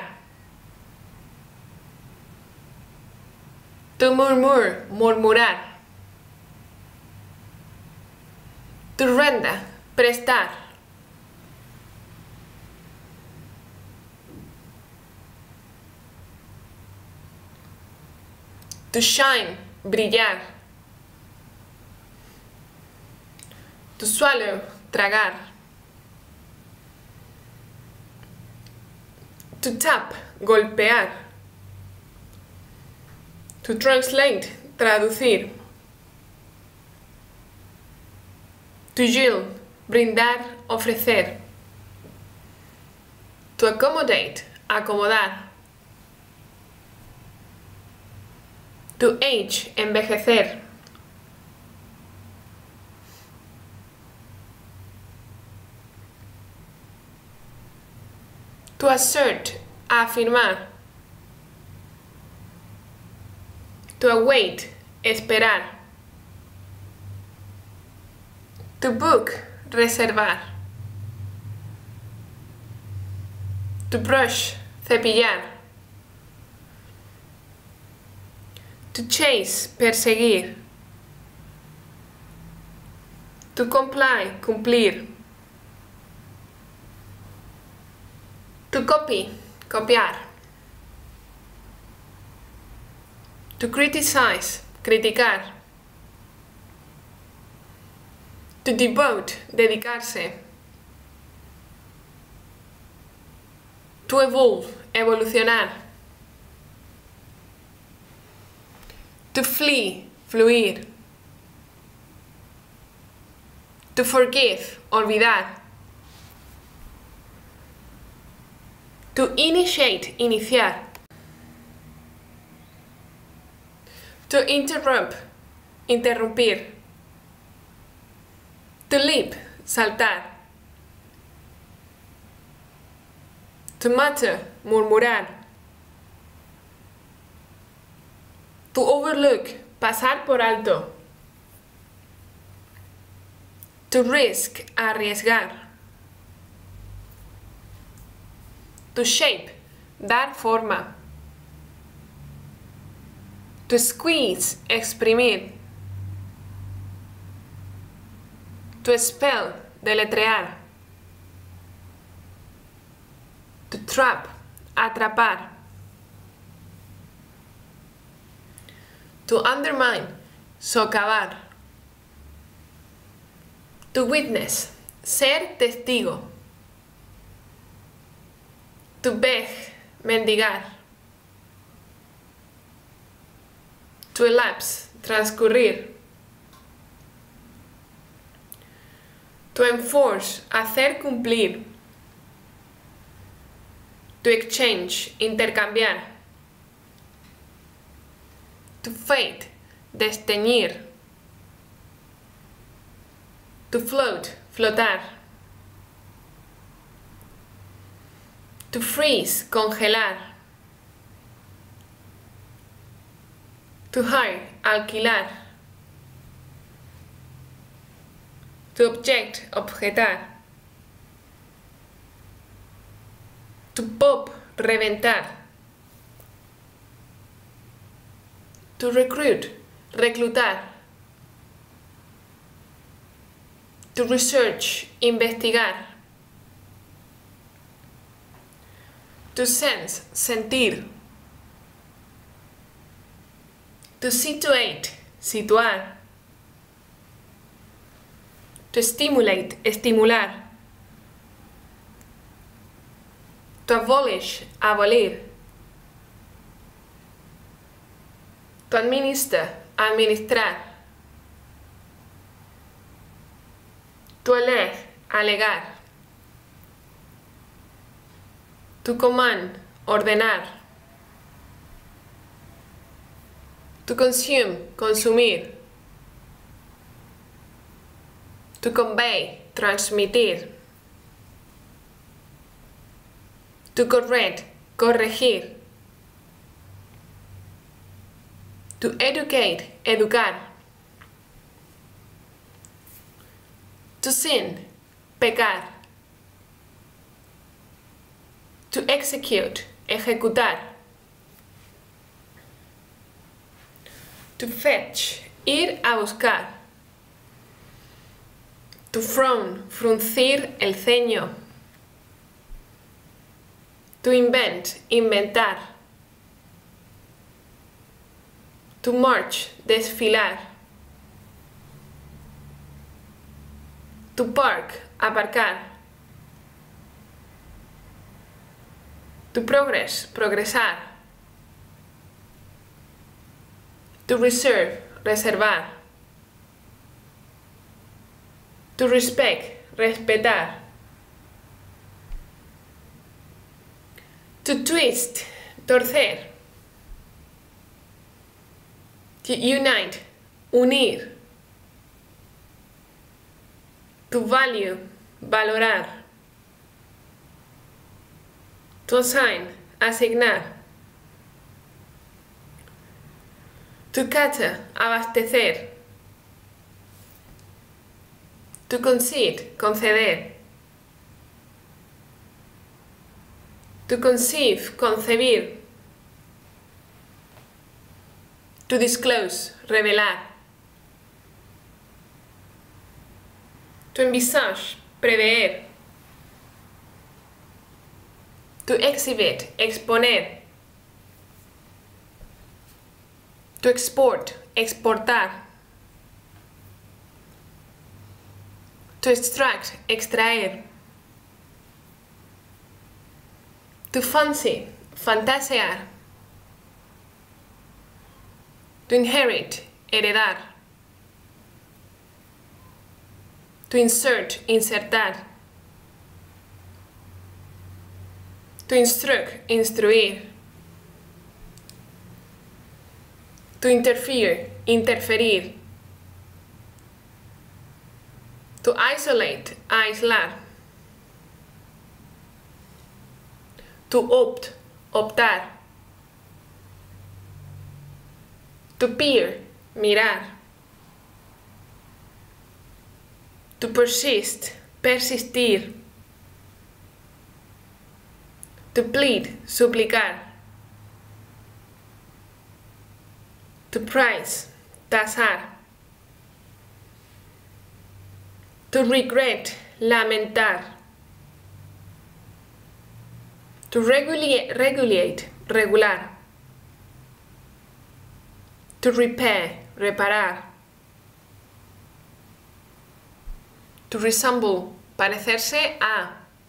To murmur, murmurar. To render, prestar. To shine, brillar. To swallow, tragar. To tap, golpear. To translate, traducir. To yield, brindar, ofrecer. To accommodate, acomodar. To age, envejecer. To assert, afirmar. To await, esperar. To book, reservar. To brush, cepillar. To chase, perseguir. To comply, cumplir. To copy, copiar. To criticize, criticar. To devote, dedicarse. To evolve, evolucionar. To flee, fluir. To forgive, olvidar. To initiate, iniciar. To interrupt, interrumpir. To leap, saltar. To mutter, murmurar. To overlook, pasar por alto. To risk, arriesgar. To shape, dar forma. To squeeze, exprimir. To spell, deletrear. To trap, atrapar. To undermine, socavar. To witness, ser testigo. To beg, mendigar. To elapse, transcurrir. To enforce, hacer cumplir. To exchange, intercambiar. To fade, desteñir. To float, flotar. To freeze, congelar. To hire, alquilar. To object, objetar. To pop, reventar. To recruit, reclutar. To research, investigar. To sense, sentir. To situate, situar. To stimulate, estimular. To abolish, abolir. To administer, administrar. To allege, alegar. To command, ordenar. To consume, consumir. To convey, transmitir. To correct, corregir. To educate, educar. To sin, pecar. To execute, ejecutar. To fetch, ir a buscar. To frown, fruncir el ceño. To invent, inventar. To march, desfilar. To park, aparcar. To progress, progresar. To reserve, reservar. To respect, respetar. To twist, torcer. To unite, unir. To value, valorar. To assign, asignar. To cater, abastecer. To concede, conceder. To conceive, concebir. To disclose, revelar. To envisage, prever. To exhibit, exponer. To export, exportar. To extract, extraer. To fancy, fantasear. To inherit, heredar. To insert, insertar. To instruct, instruir. To interfere, interferir. To isolate, aislar. To opt, optar. To peer, mirar. To persist, persistir. To plead, suplicar. To price, tasar. To regret, lamentar. To regulate, regulate, regular. To repair, reparar. To resemble, parecerse a.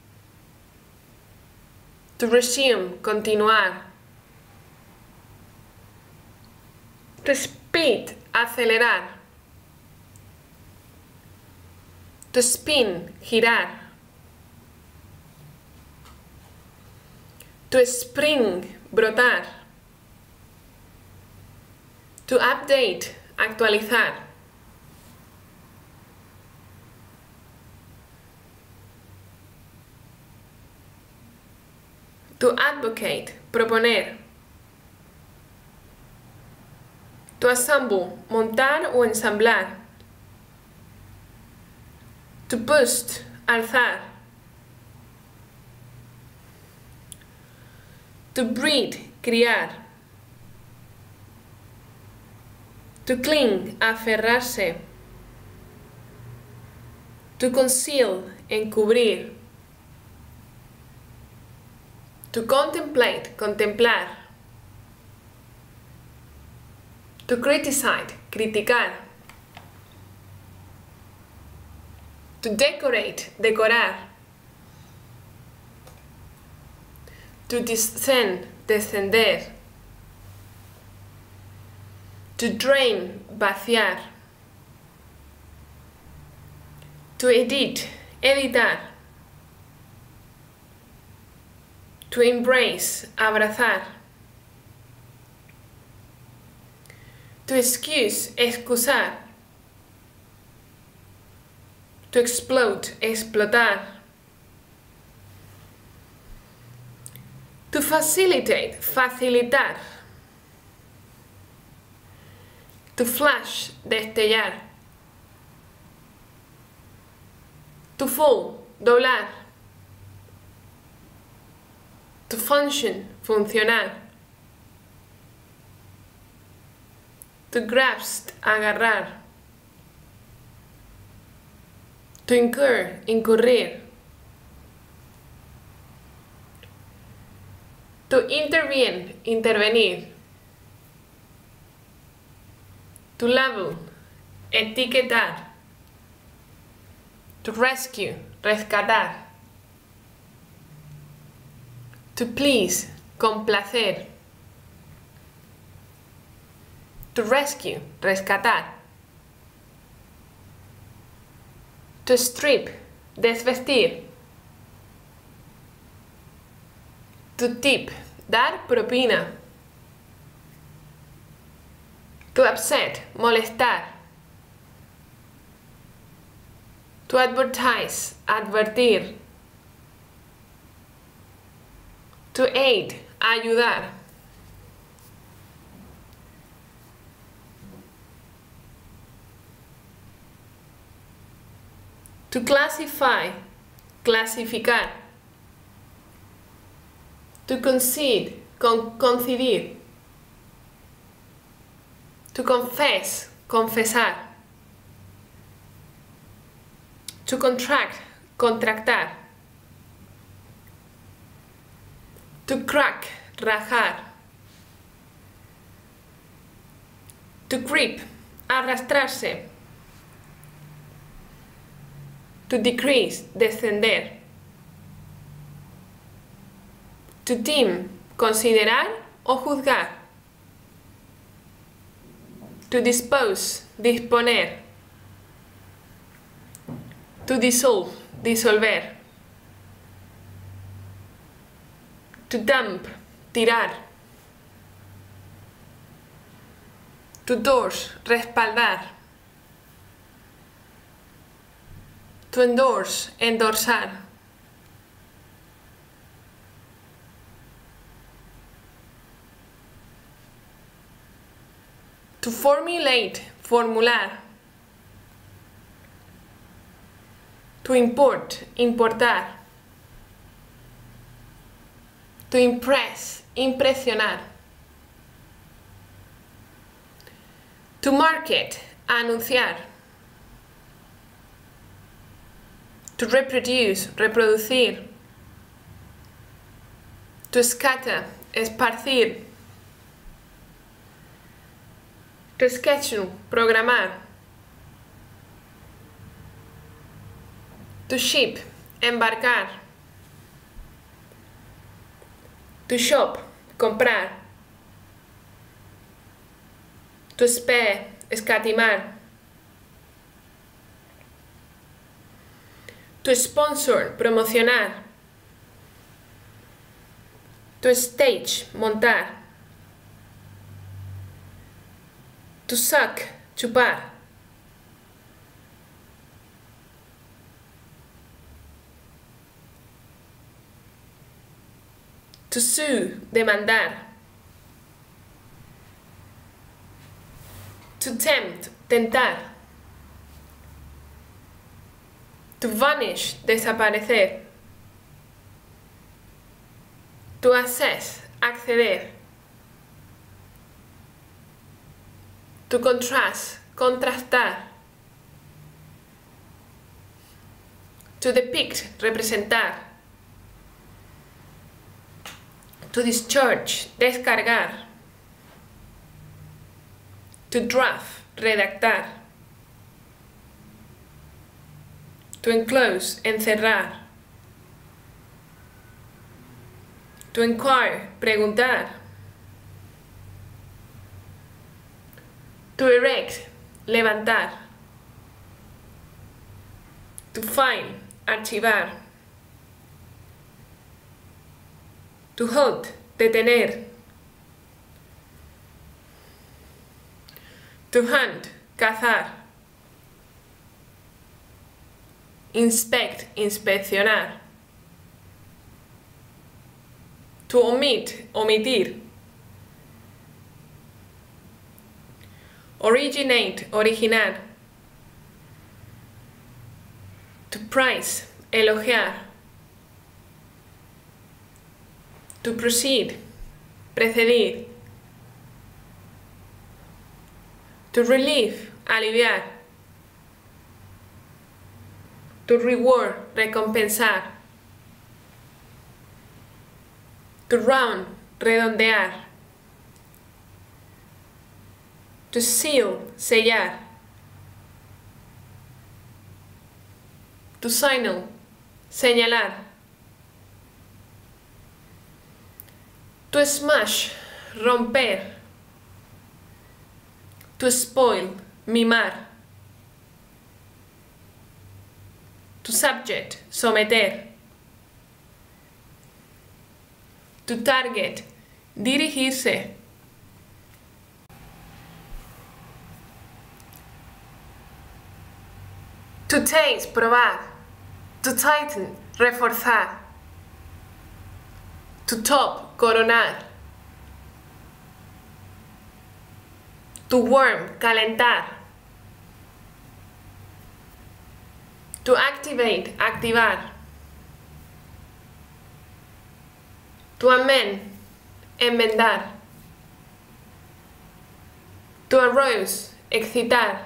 To resume, continuar. To speed, acelerar. To spin, girar. To spring, brotar. To update, actualizar. To advocate, proponer. To assemble, montar o ensamblar. To boost, alzar. To breed, criar. To cling, aferrarse. To conceal, encubrir. To contemplate, contemplar. To criticize, criticar. To decorate, decorar. To descend, descender. To drain, vaciar. To edit, editar. To embrace, abrazar. To excuse, excusar. To explode, explotar. To facilitate, facilitar. To flash, destellar. To fall, doblar. To function, funcionar. To grasp, agarrar. To incur, incurrir. To intervene, intervenir. To label, etiquetar. To rescue, rescatar. To please, complacer. To rescue, rescatar. To strip, desvestir. To tip, dar propina. To upset, molestar. To advertise, advertir. To aid, ayudar. To classify, clasificar. To concede, con conceder. To confess, confesar. To contract, contractar. To crack, rajar. To creep, arrastrarse. To decrease, descender. To deem, considerar o juzgar. To dispose, disponer. To dissolve, disolver. To dump, tirar. To endorse, respaldar. To endorse, endorsar. To formulate, formular. To import, importar. To impress, impresionar. To market, anunciar. To reproduce, reproducir. To scatter, esparcir. To schedule, programar. To ship, embarcar. To shop, comprar. To spare, escatimar. To sponsor, promocionar. To stage, montar. To suck, chupar. To sue, demandar. To tempt, tentar. To vanish, desaparecer. To access, acceder. To contrast, contrastar. To depict, representar. To discharge, descargar. To draft, redactar. To enclose, encerrar. To inquire, preguntar. To erect, levantar. To file, archivar. To hold, detener. To hunt, cazar. Inspect, inspeccionar. To omit, omitir. Originate, originar. To prize, elogiar. To proceed, precedir. To relieve, aliviar. To reward, recompensar. To round, redondear. To seal, sellar. To signal, señalar. To smash, romper. To spoil, mimar. To subject, someter. To target, dirigirse. To taste, probar. To tighten, reforzar. To top, coronar. To warm, calentar. To activate, activar. To amend, enmendar. To arouse, excitar.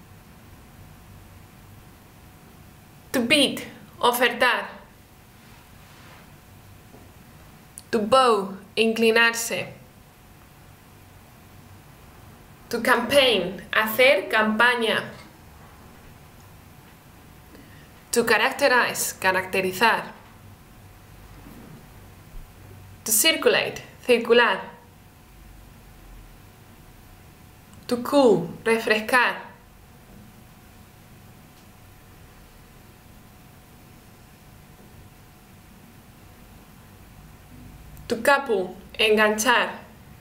To beat, ofertar. To bow, inclinarse. To campaign, hacer campaña. To characterize, caracterizar. To circulate, circular. To cool, refrescar. To couple, enganchar.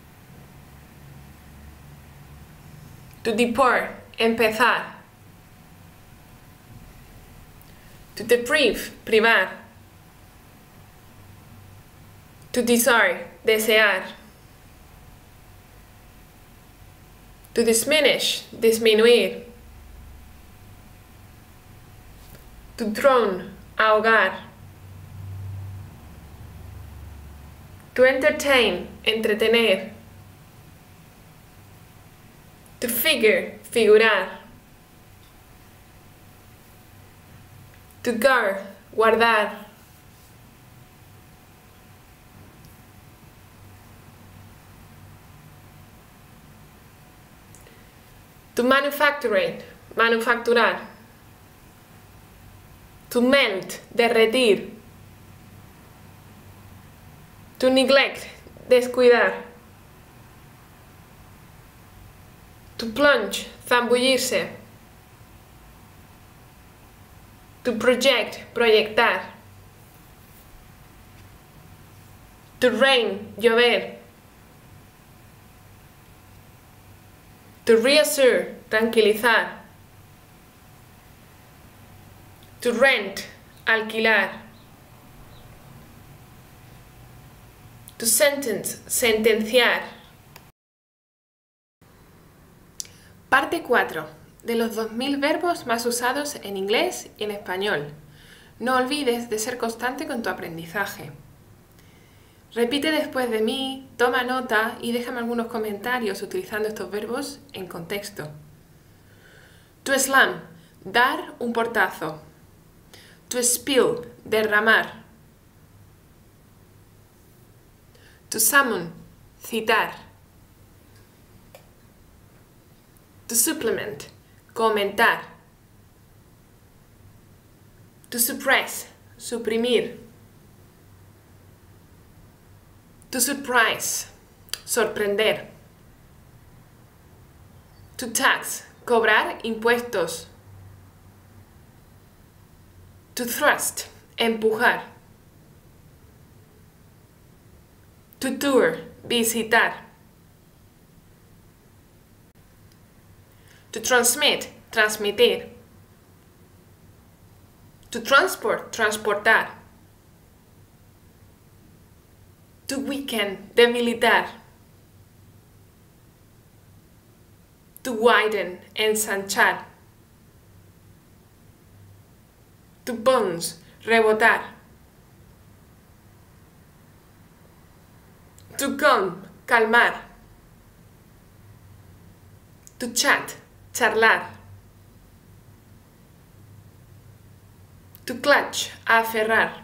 To depart, empezar. To deprive, privar. To desire, desear. To diminish, disminuir. To drown, ahogar. To entertain, entretener. To figure, figurar. To guard, guardar. To manufacture, manufacturar. To melt, derretir. To neglect, descuidar. To plunge, zambullirse. To project, proyectar. To rain, llover. To reassure, tranquilizar. To rent, alquilar. To sentence, sentenciar. Parte cuatro. De los dos mil verbos más usados en inglés y en español. No olvides de ser constante con tu aprendizaje. Repite después de mí, toma nota y déjame algunos comentarios utilizando estos verbos en contexto. To slam, dar un portazo. To spill, derramar. To summon, citar. To supplement, comentar. To suppress, suprimir. To surprise, sorprender. To tax, cobrar impuestos. To thrust, empujar. To tour, visitar. To transmit, transmitir. To transport, transportar. To weaken, debilitar. To widen, ensanchar. To bounce, rebotar. To calm, calmar. To chat, charlar. To clutch, aferrar.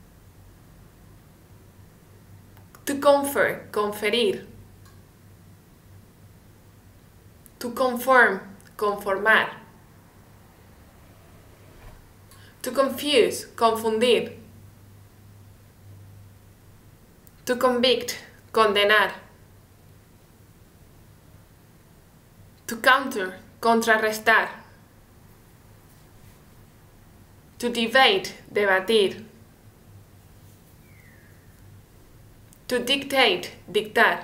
To confer, conferir. To conform, conformar. To confuse, confundir. To convict, condenar. To counter, contrarrestar. To debate, debatir. To dictate, dictar.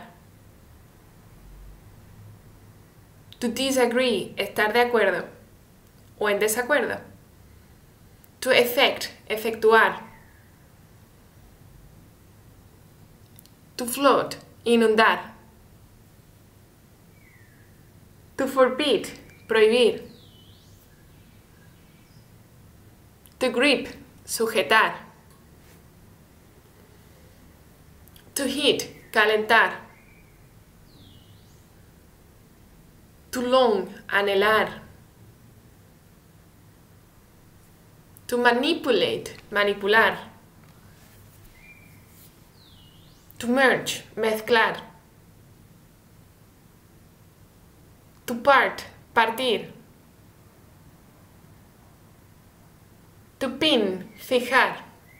To disagree, estar de acuerdo o en desacuerdo. To effect, efectuar. To flood, inundar. To forbid, prohibir. To grip, sujetar. To heat, calentar. To long, anhelar. To manipulate, manipular. To merge, mezclar. To part, partir. To pin, fijar.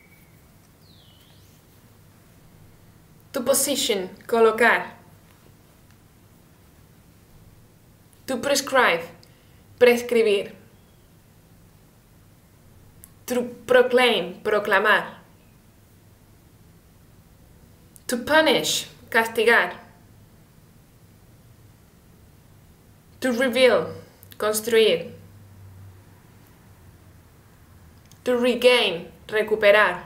To position, colocar. To prescribe, prescribir. To proclaim, proclamar. To punish, castigar. To reveal, construir. To regain, recuperar.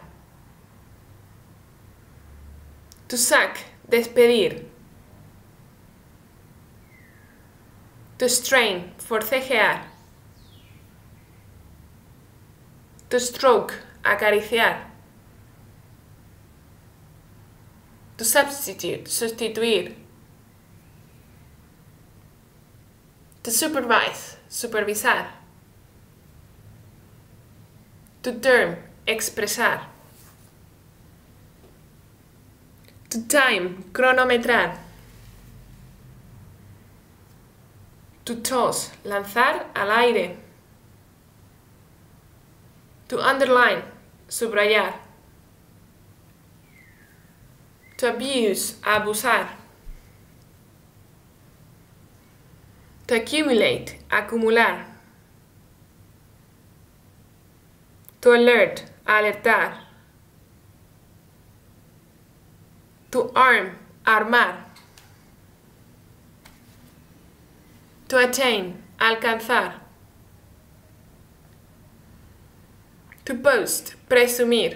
To sack, despedir. To strain, forcejear. To stroke, acariciar. To substitute, sustituir. To supervise, supervisar. To term, expresar. To time, cronometrar. To toss, lanzar al aire. To underline, subrayar. To abuse, abusar. To accumulate, acumular. To alert, alertar. To arm, armar. To attain, alcanzar. To boast, presumir.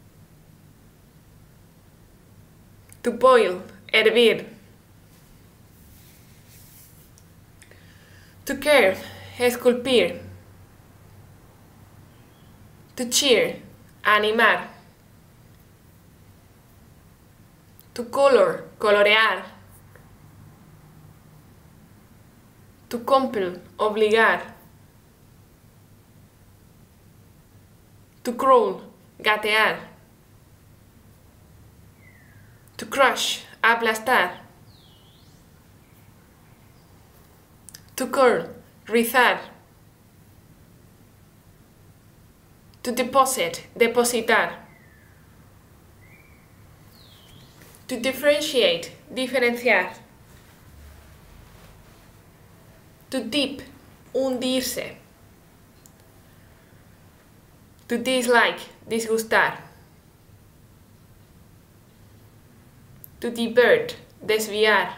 To boil, hervir. To curve, esculpir. To cheer, animar. To color, colorear. To compel, obligar. To crawl, gatear. To crush, aplastar. To curl, rizar. To deposit, depositar. To differentiate, diferenciar. To dip, hundirse. To dislike, disgustar. To divert, desviar.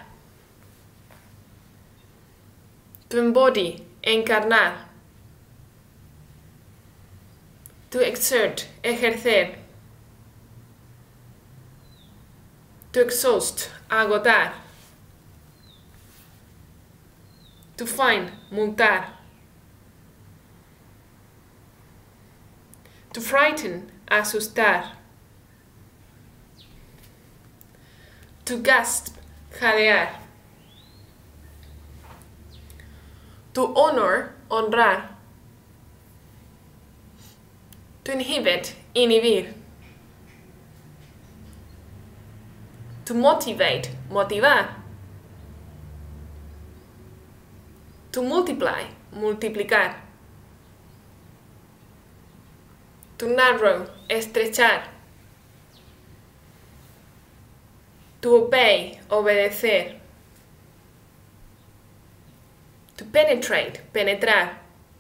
To embody, encarnar. To exert, ejercer. To exhaust, agotar. To fine, multar. To frighten, asustar. To gasp, jadear. To honor, honrar. To inhibit, inhibir. To motivate, motivar. To multiply, multiplicar. To narrow, estrechar. To obey, obedecer. To penetrate, penetrar.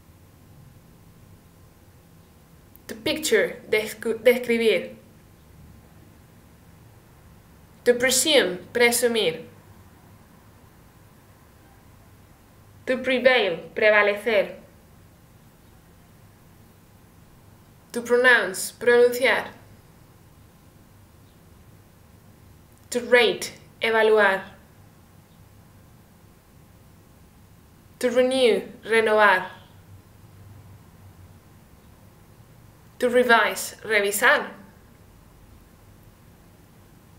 To picture, describir. To presume, presumir. To prevail, prevalecer. To pronounce, pronunciar. To rate, evaluar. To renew, renovar. To revise, revisar.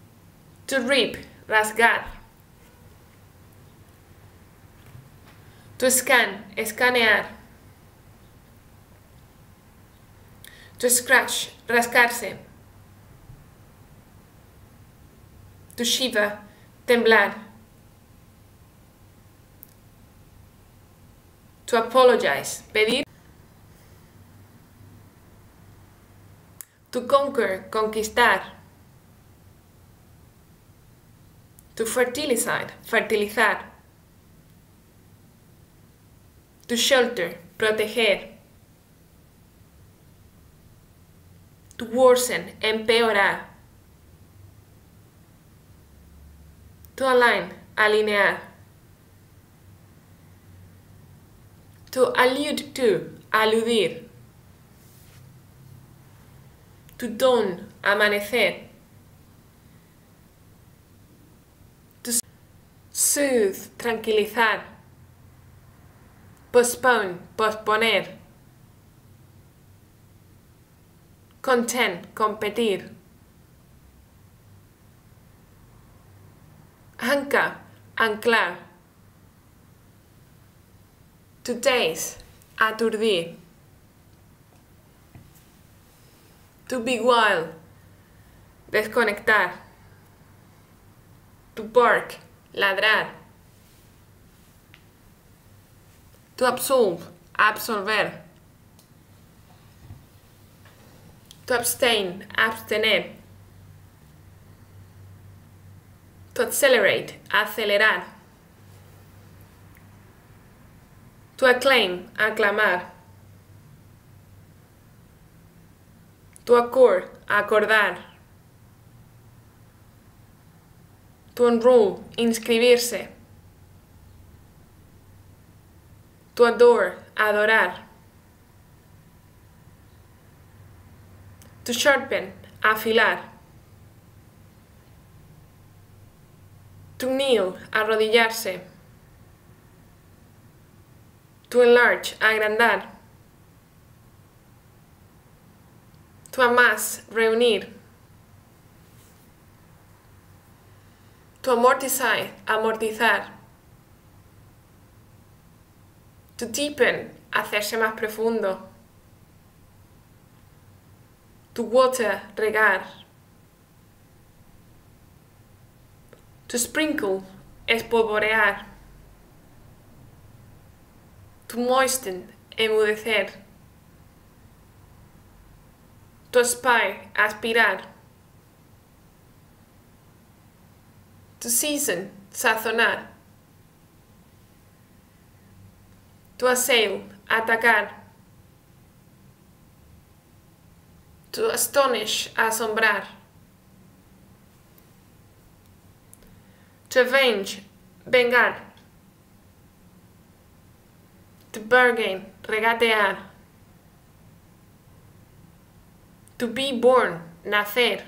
To rip, rasgar. To scan, escanear. To scratch, rascarse. To shiver, temblar. To apologize, pedir. To conquer, conquistar. To fertilize, fertilizar. To shelter, proteger. To worsen, empeorar. To align, alinear. To allude to, aludir. To dawn, amanecer. To soothe, tranquilizar. Postpone, posponer. Contend, competir. Anchor, anclar. To daze, aturdir. To beguile, desconectar. To bark, ladrar. To absolve, absolver. To abstain, abstener. To accelerate, acelerar. To acclaim, aclamar. To accord, acordar. To enroll, inscribirse. To adore, adorar. To sharpen, afilar. To kneel, arrodillarse. To enlarge, agrandar. To amass, reunir. To amortize, amortizar. To deepen, hacerse más profundo. To water, regar. To sprinkle, espolvorear. To moisten, emudecer. To aspire, aspirar. To season, sazonar. To assail, atacar. To astonish, asombrar. To avenge, vengar. To bargain, regatear. To be born, nacer.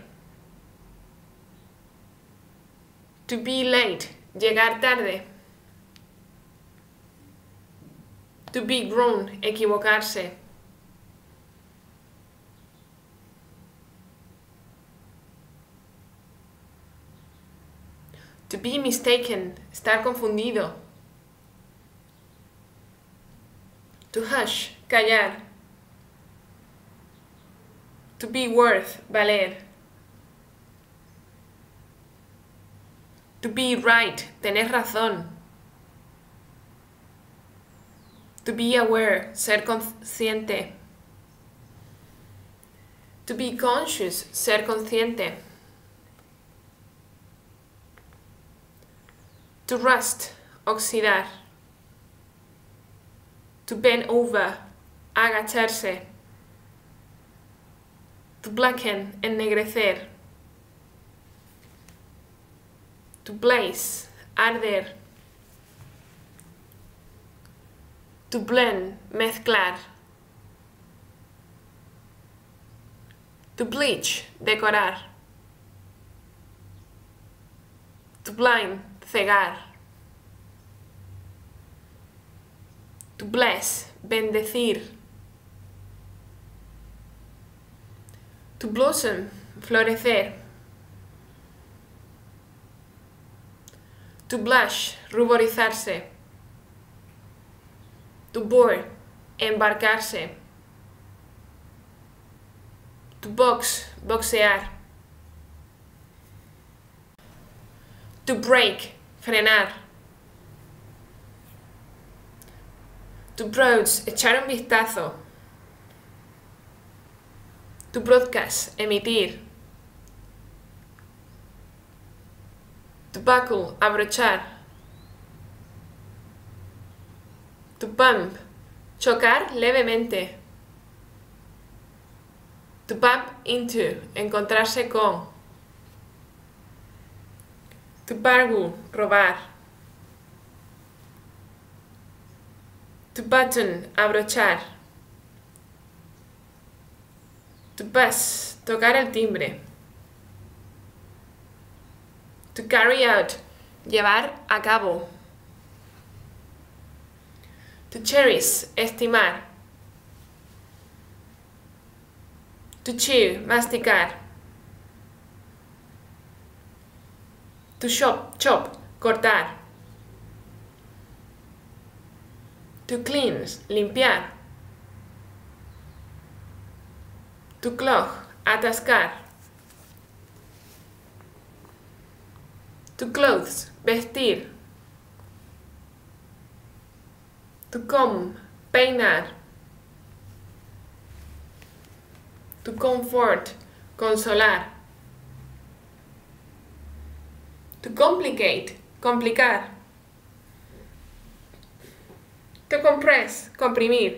To be late, llegar tarde. To be grown, equivocarse. To be mistaken, estar confundido. To hush, callar. To be worth, valer. To be right, tener razón. To be aware, ser consciente. To be conscious, ser consciente. To rust, oxidar. To bend over, agacharse. To blacken, ennegrecer. To blaze, arder. To blend, mezclar. To bleach, decorar. To blind, cegar. To bless, bendecir. To blossom, florecer. To blush, ruborizarse. To board, embarcarse. To box, boxear. To brake, frenar. To browse, echar un vistazo. To broadcast, emitir. To buckle, abrochar. To bump, chocar levemente. To bump into, encontrarse con. To burgle, robar. To button, abrochar. To buzz, tocar el timbre. To carry out, llevar a cabo. To cherish, estimar. To chew, masticar. To chop, chop, cortar. To cleanse, limpiar. To clog, atascar. To clothes, vestir. To comb, peinar. To comfort, consolar. To complicate, complicar. To compress, comprimir.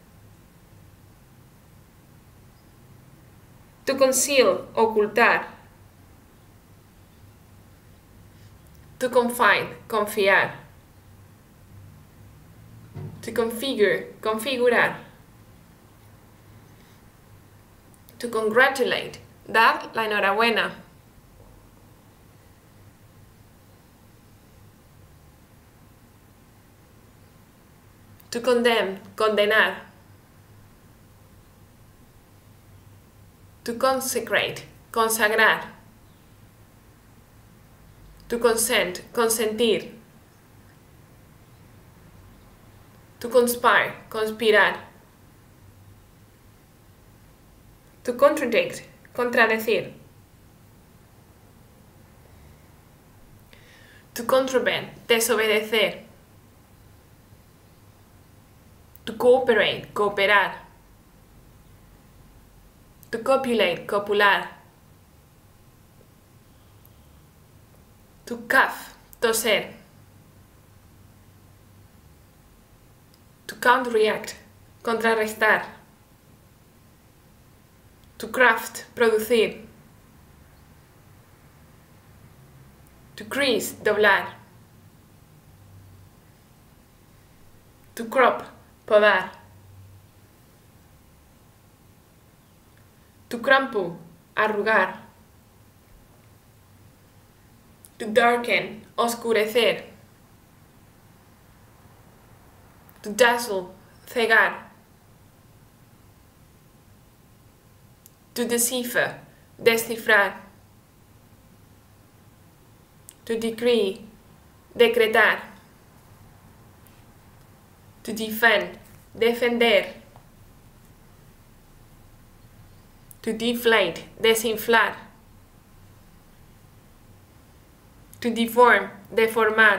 To conceal, ocultar. To confide, confiar. To configure, configurar. To congratulate, dar la enhorabuena. To condemn, condenar. To consecrate, consagrar. To consent, consentir. To conspire, conspirar. To contradict, contradecir. To contravene, desobedecer. To cooperate, cooperar. To copulate, copular. To cough, toser. To counteract, contrarrestar. To craft, producir. To crease, doblar. To crop, podar. To crumple, arrugar. To darken, oscurecer. To dazzle, cegar. To decipher, descifrar. To decree, decretar. To defend, defender. To deflate, desinflar. To deform, deformar.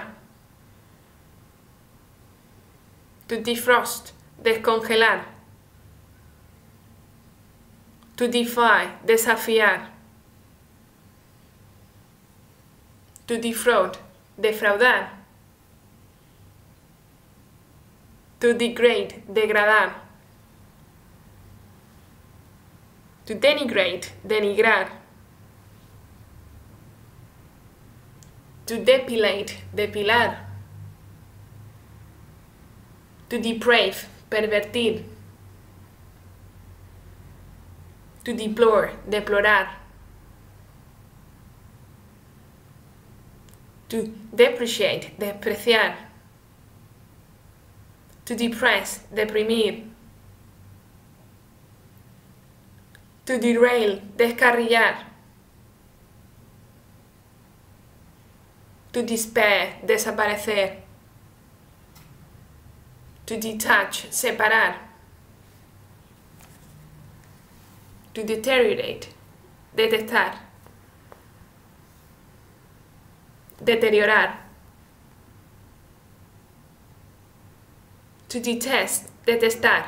To defrost, descongelar. To defy, desafiar. To defraud, defraudar. To degrade, degradar. To denigrate, denigrar. To depilate, depilar. To deprave, pervertir. To deplore, deplorar. To depreciate, despreciar. To depress, deprimir. To derail, descarrilar. To despair, desaparecer. To detach, separar. To deteriorate, detestar. Deteriorar. To detest, detestar.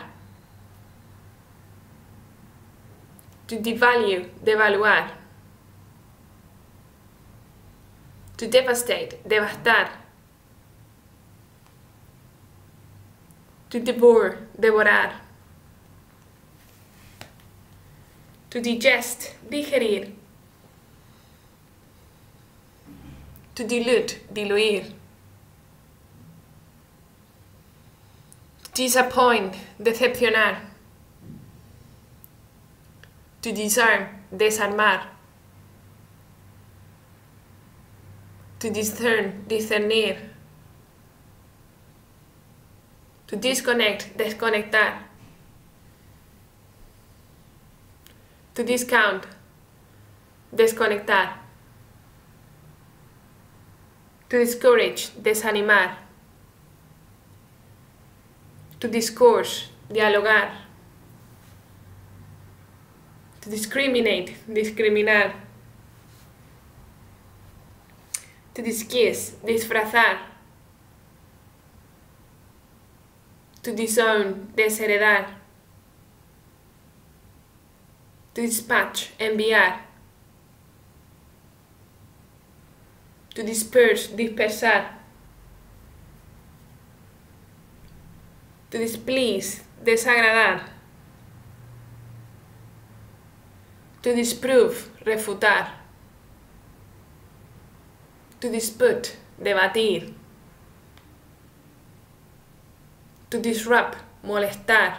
To devalue, devaluar. To devastate, devastar. To devour, devorar. To digest, digerir. To dilute, diluir. To disappoint, decepcionar. To disarm, desarmar. To discern, discernir. To disconnect, desconectar. To discount, desconectar. To discourage, desanimar. To discourse, dialogar. To discriminate, discriminar. To disguise, disfrazar. To disown, desheredar. To dispatch, enviar. To disperse, dispersar. To displease, desagradar. To disprove, refutar. To dispute, debatir. To disrupt, molestar.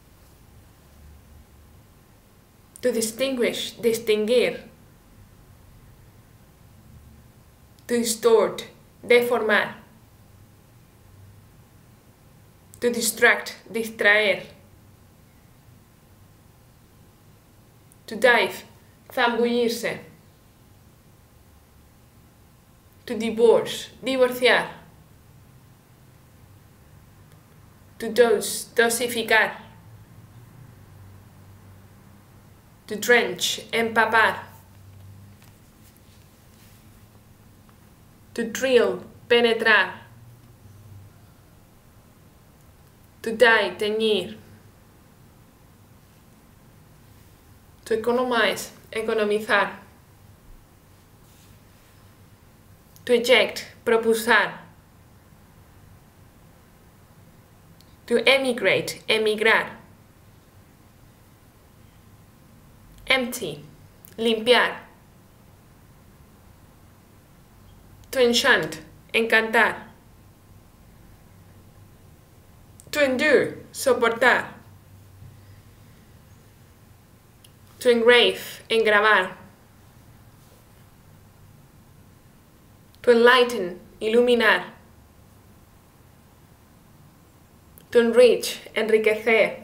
To distinguish, distinguir. To distort, deformar. To distract, distraer. To dive, zambullirse. To divorce, divorciar. To dose, dosificar. To drench, empapar. To drill, penetrar. To dye, teñir. To economize, economizar. To eject, propulsar. To emigrate, emigrar. Empty, limpiar. To enchant, encantar. To endure, soportar. To engrave, engravar. To enlighten, iluminar. To enrich, enriquecer.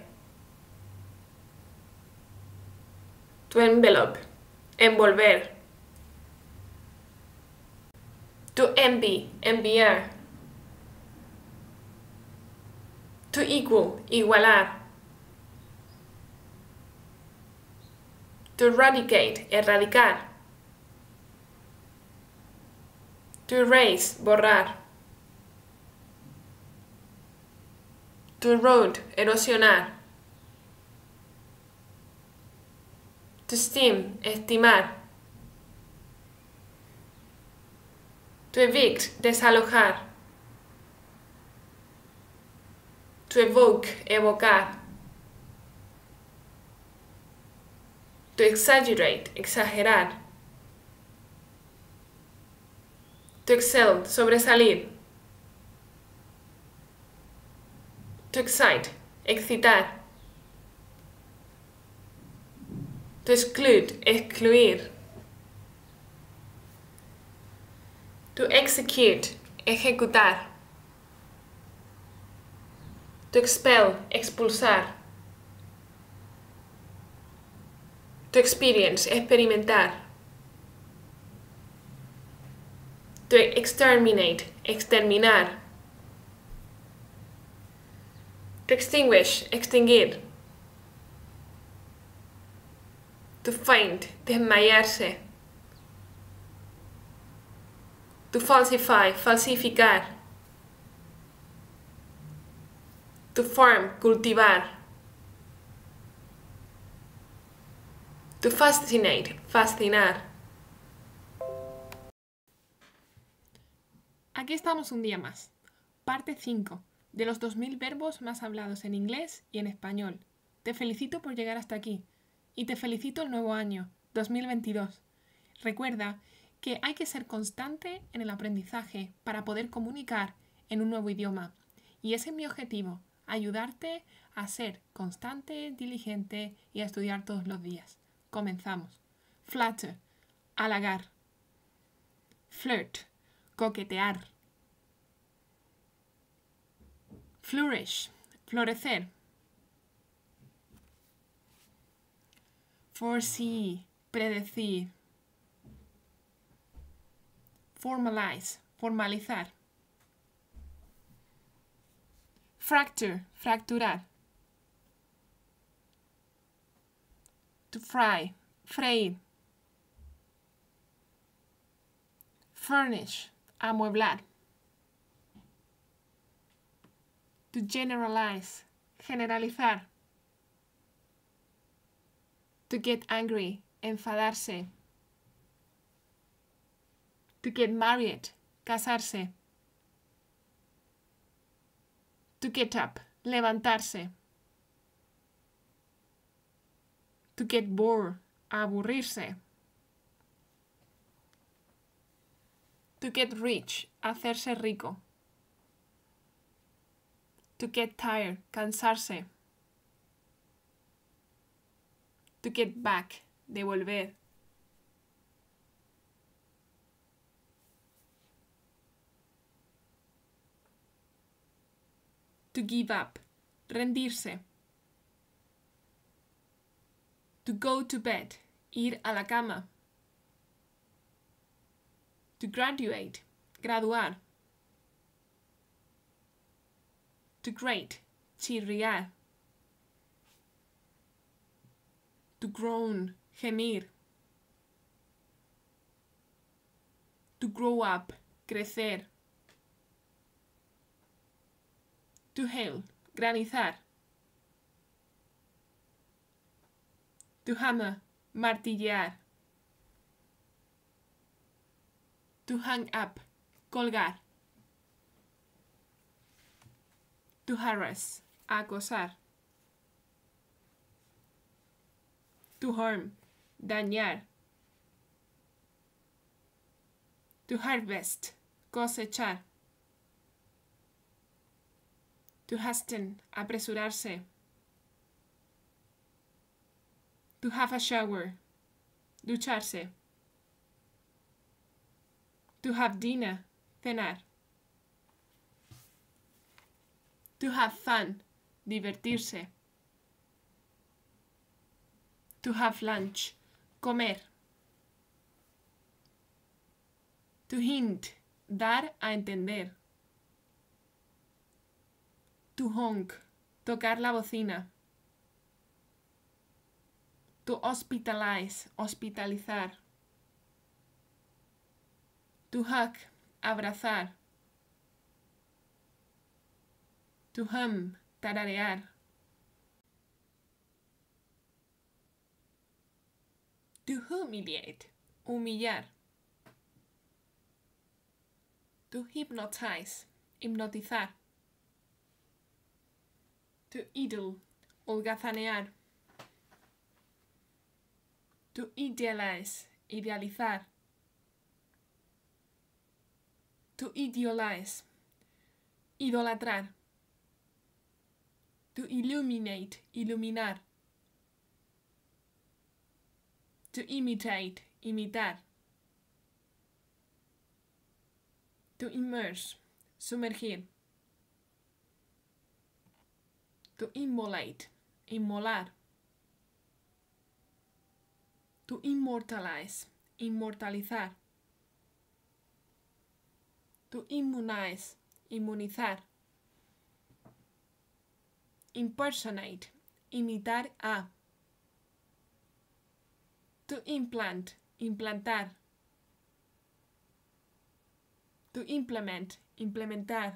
To envelope, envolver. To envy, enviar. To equal, igualar. To eradicate, erradicar. To erase, borrar. To erode, erosionar. To esteem, estimar. To evict, desalojar. To evoke, evocar. To exaggerate, exagerar. To excel, sobresalir. To excite, excitar. To exclude, excluir. To execute, ejecutar. To expel, expulsar. To experience, experimentar. To exterminate, exterminar. To extinguish, extinguir. To faint, desmayarse. To falsify, falsificar. To farm, cultivar. To fascinate, fascinar. Aquí estamos un día más. Parte cinco de los dos mil verbos más hablados en inglés y en español. Te felicito por llegar hasta aquí. Y te felicito el nuevo año, dos mil veintidós. Recuerda que hay que ser constante en el aprendizaje para poder comunicar en un nuevo idioma. Y ese es mi objetivo, ayudarte a ser constante, diligente y a estudiar todos los días. Comenzamos. Flatter, halagar. Flirt, coquetear. Flourish, florecer. Foresee, predecir. Formalize, formalizar. Fracture, fracturar. To fry, freír. Furnish, amueblar. To generalize, generalizar. To get angry, enfadarse. To get married, casarse. To get up, levantarse. To get bored, aburrirse. To get rich, hacerse rico. To get tired, cansarse. To get back, devolver. To give up, rendirse. To go to bed, ir a la cama. To graduate, graduar. To grate, chirriar. To groan, gemir. To grow up, crecer. To hail, granizar. To hammer, martillear. To hang up, colgar. To harass, acosar. To harm, dañar. To harvest, cosechar. To hasten, apresurarse. To have a shower, ducharse. To have dinner, cenar. To have fun, divertirse. To have lunch, comer. To hint, dar a entender. To honk, tocar la bocina. To hospitalize, hospitalizar. To hug, abrazar. To hum, tararear. To humiliate, humillar. To hypnotize, hipnotizar. To idle, holgazanear. To idealize, idealizar. To idealize, idolatrar. To illuminate, iluminar. To imitate, imitar. To immerse, sumergir. To immolate, inmolar. To immortalize, inmortalizar. To immunize, inmunizar. impersonate, imitar a. To implant, implantar. To implement, implementar.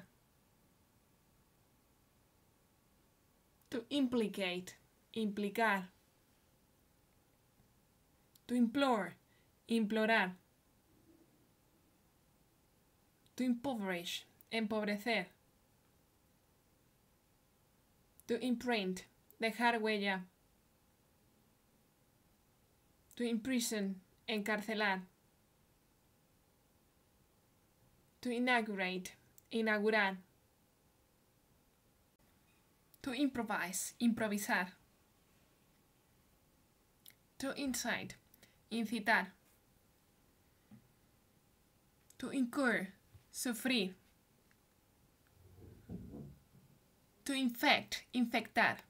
To implicate, implicar. To implore, implorar. To impoverish, empobrecer. To imprint, dejar huella. To imprison, encarcelar. To inaugurate, inaugurar. To improvise, improvisar. To incite, incitar. To incur, sufrir. To infect, infectar.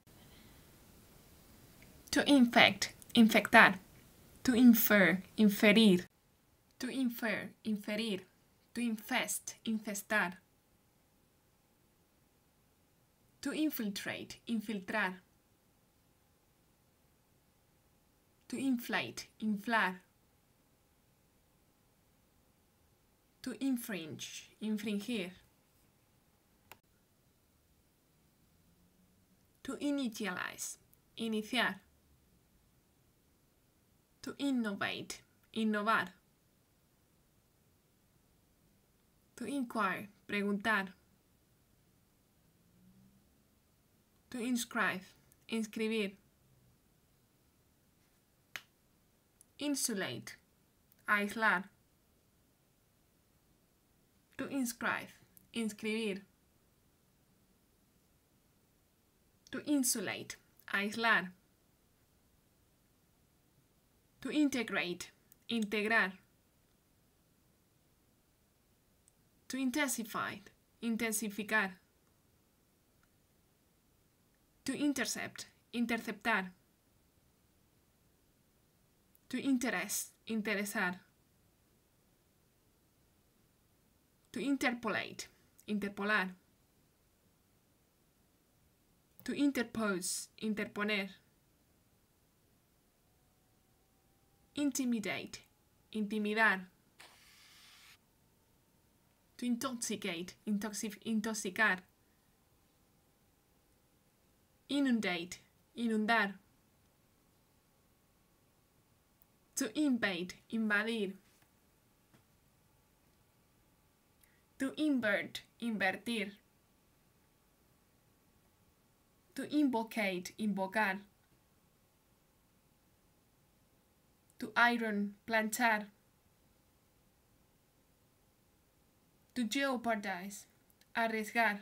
To infect, infectar. To infer, inferir. To infer, inferir. To infest, infestar. To infiltrate, infiltrar. To inflate, inflar. To infringe, infringir. To initialize, iniciar. To innovate, innovar. To inquire, preguntar. To inscribe, inscribir. Insulate, aislar. To inscribe, inscribir. To insulate, aislar. To integrate, integrar. To intensify, intensificar. To intercept, interceptar. To interest, interesar. To interpolate, interpolar. To interpose, interponer. Intimidate, intimidar. To intoxicate, intoxic intoxicar. Inundate, inundar. To invade, invadir. To invert, invertir. To invocate, invocar. To iron, planchar. To jeopardize, arriesgar.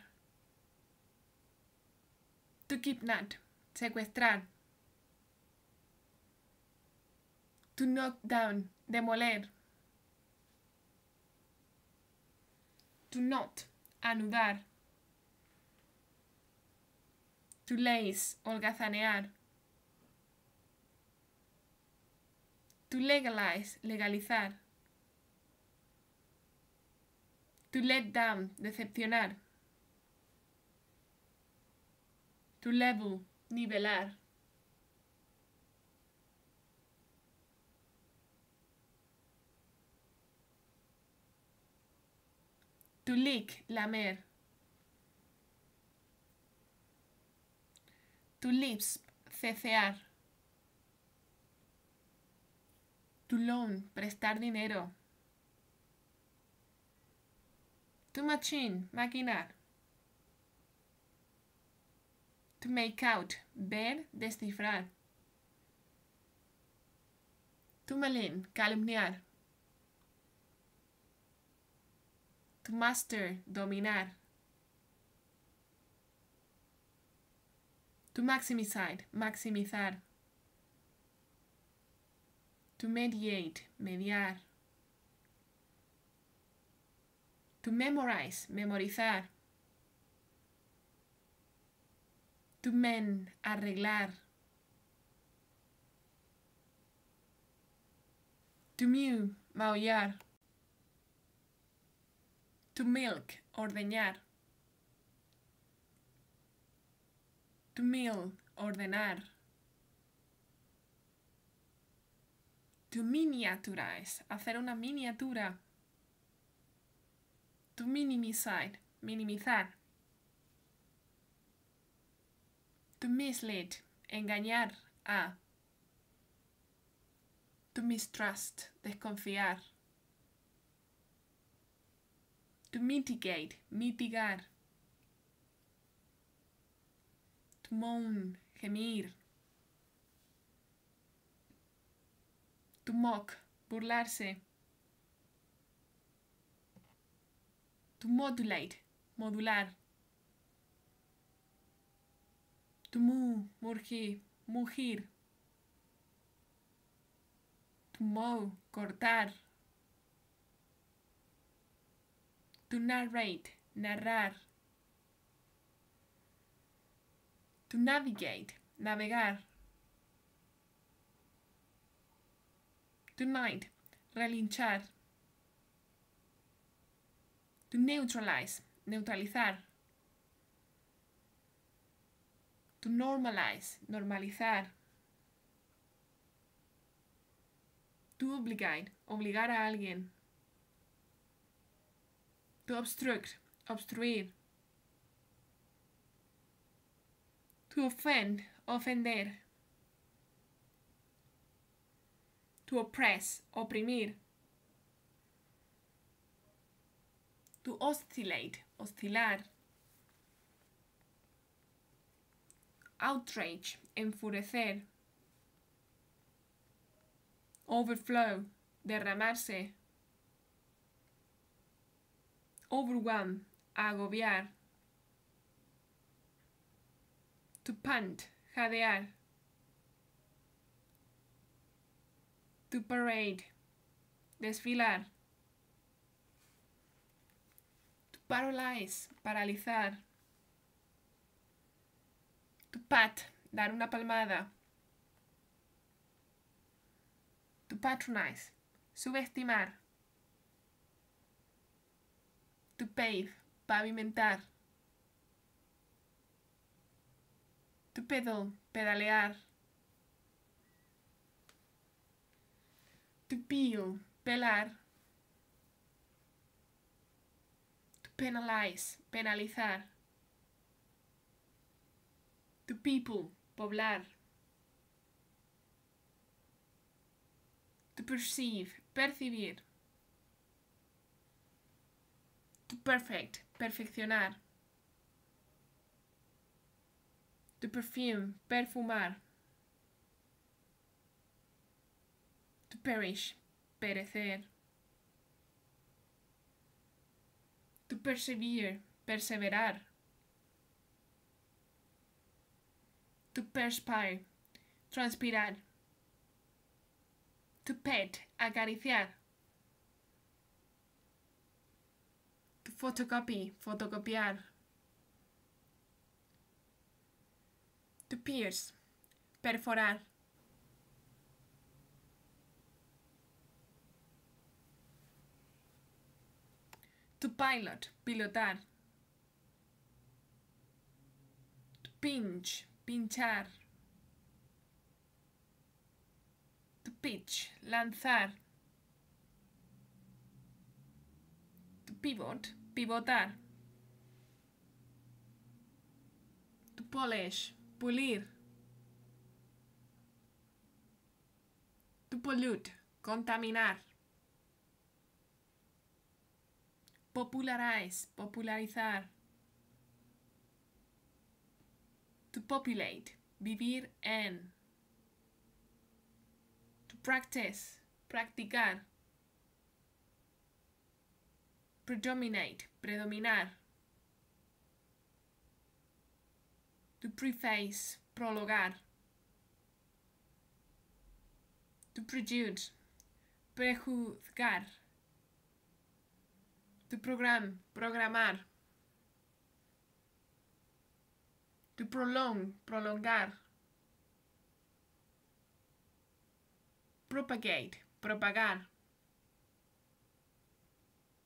To kidnap, secuestrar. To knock down, demoler. To knot, anudar. To lace, holgazanear. To legalize, legalizar. To let down, decepcionar. To level, nivelar. To lick, lamer. To lisp, cecear. To loan, prestar dinero. To machine, maquinar. To make out, ver, descifrar. To malign, calumniar. To master, dominar. To maximize, maximizar. To mediate, mediar. To memorize, memorizar. To mend, arreglar. To mew, maullar. To milk, ordeñar. To mill, ordenar. To miniaturize, hacer una miniatura. To minimize, minimizar. To mislead, engañar a. To mistrust, desconfiar. To mitigate, mitigar. To moan, gemir. To mock, burlarse. To modulate, modular. To moo, murgir, mugir. To mow, cortar. To narrate, narrar. To navigate, navegar. To knight, relinchar. To neutralize, neutralizar. To normalize, normalizar. To obligate, obligar a alguien. To obstruct, obstruir. To offend, ofender. To oppress, oprimir. To oscillate, oscilar. Outrage, enfurecer. Overflow, derramarse. Overwhelm, agobiar. To pant, jadear. To parade, desfilar. To paralyze, paralizar. To pat, dar una palmada. To patronize, subestimar. To pave, pavimentar. To pedal, pedalear. To peel, pelar. To penalize, penalizar. To people, poblar. To perceive, percibir. To perfect, perfeccionar. To perfume, perfumar. To perish, perecer. To persevere, perseverar. To perspire, transpirar. To pet, acariciar. To photocopy, fotocopiar. To pierce, perforar. To pilot, pilotar. To pinch, pinchar. To pitch, lanzar. To pivot, pivotar. To polish, pulir. To pollute, contaminar. Popularize, popularizar. To populate, vivir en. To practice, practicar. Predominate, predominar. To preface, prologar. To prejudice, prejuzgar. To program, programar. To prolong, prolongar. Propagate, propagar.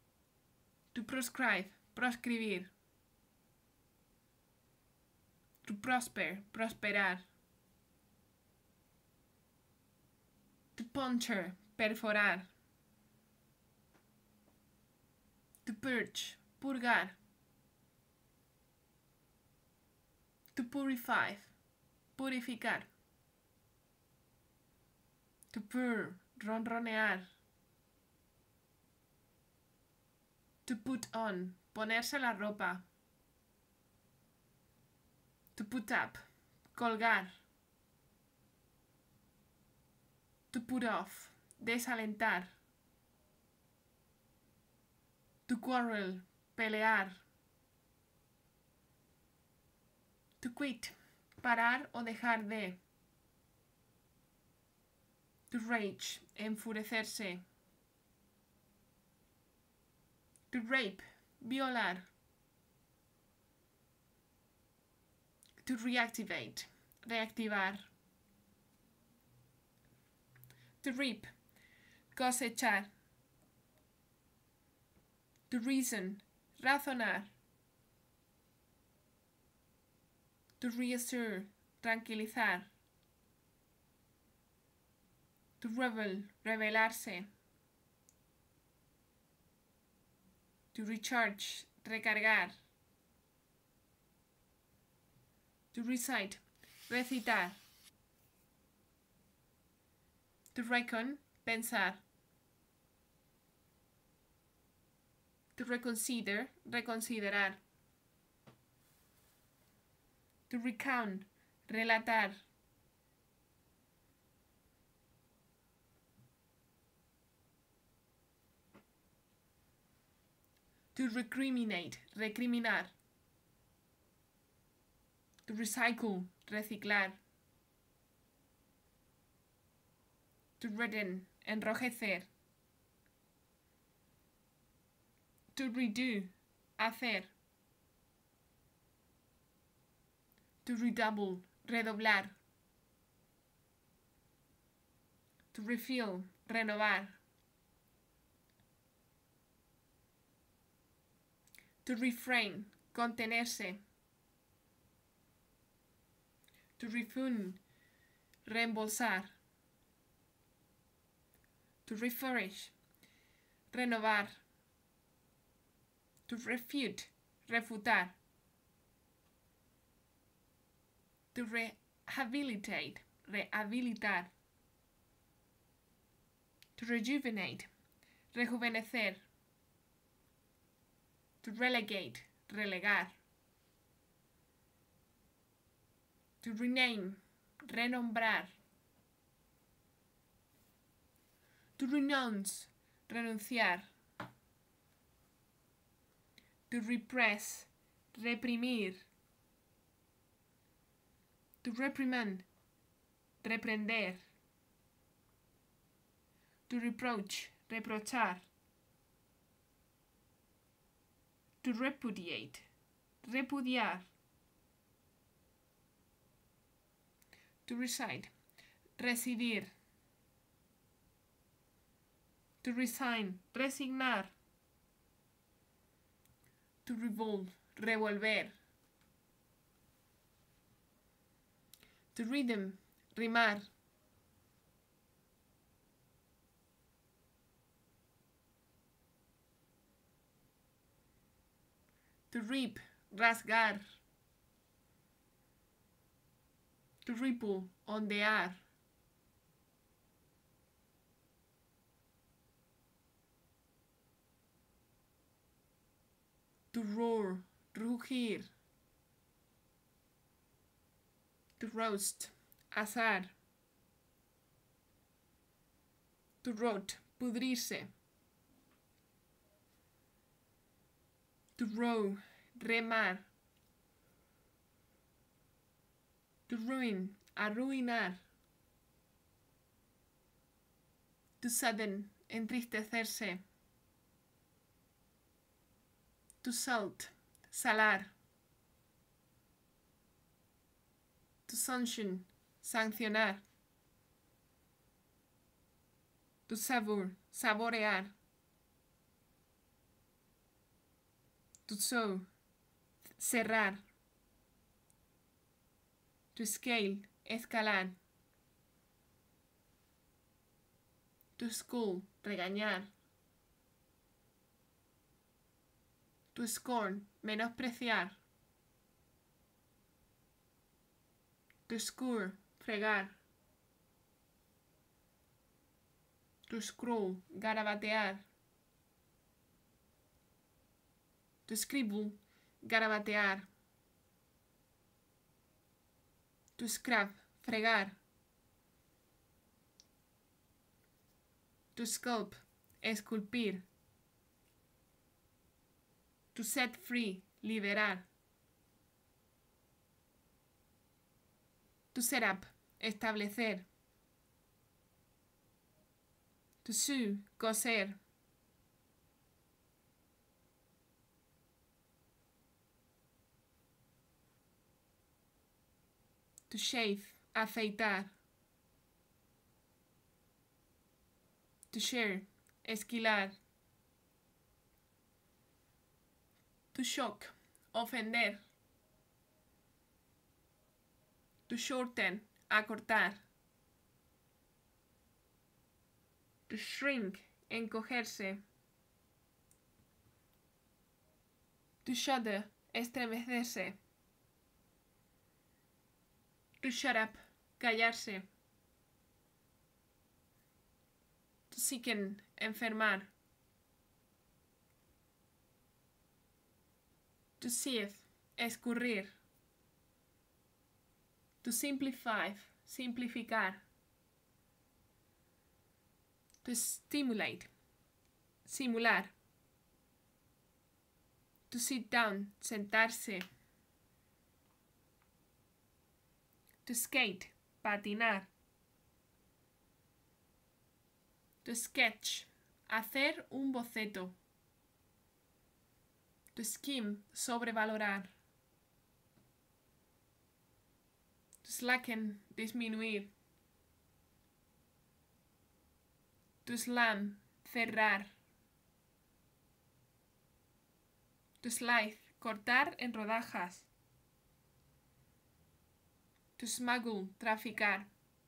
To proscribe, proscribir. To prosper, prosperar. To puncture, perforar. To purge, purgar. To purify, purificar. To purr, ronronear. To put on, ponerse la ropa. To put up, colgar. To put off, desalentar. To quarrel, pelear. To quit, parar o dejar de. To rage, enfurecerse. To rape, violar. To reactivate, reactivar. To reap, cosechar. To reason, razonar. To reassure, tranquilizar. To revel, revelarse. To recharge, recargar. To recite, recitar. To reckon, pensar. To reconsider, reconsiderar. To recount, relatar. To recriminate, recriminar. To recycle, reciclar. To redden, enrojecer. To redo, hacer. To redouble, redoblar. To refill, renovar. To refrain, contenerse. To refund, reembolsar. To refurbish, renovar. To refute, refutar. To rehabilitate, rehabilitar. To rejuvenate, rejuvenecer. To relegate, relegar. To rename, renombrar. To renounce, renunciar. To repress, reprimir. To reprimand, reprender. To reproach, reprochar. To repudiate, repudiar. To reside, residir. To resign, resignar. To revolve, revolver. To rhythm, rimar. To reap, rasgar. To ripple, ondear. To roar, rugir. To roast, asar. To rot, pudrirse. To row, remar. To ruin, arruinar. To sadden, entristecerse. To salt, salar. To sanction, sancionar. To savour, saborear. To sow, cerrar. To scale, escalar. To scold, regañar. To scorn, menospreciar. To scour, fregar. To scroll, garabatear. To scribble, garabatear. To scrub, fregar. To sculpt, esculpir. To set free, liberar. To set up, establecer. To sew, coser. To shave, afeitar. To share, esquilar. To shock, ofender. To shorten, acortar. To shrink, encogerse. To shudder, estremecerse. To shut up, callarse. To sicken, enfermar. To sieve, escurrir. To simplify, simplificar. To stimulate, simular. To sit down, sentarse. To skate, patinar. To sketch, hacer un boceto. To skim, sobrevalorar. To slacken, disminuir. To slam, cerrar. To slice, cortar en rodajas. To smuggle, traficar.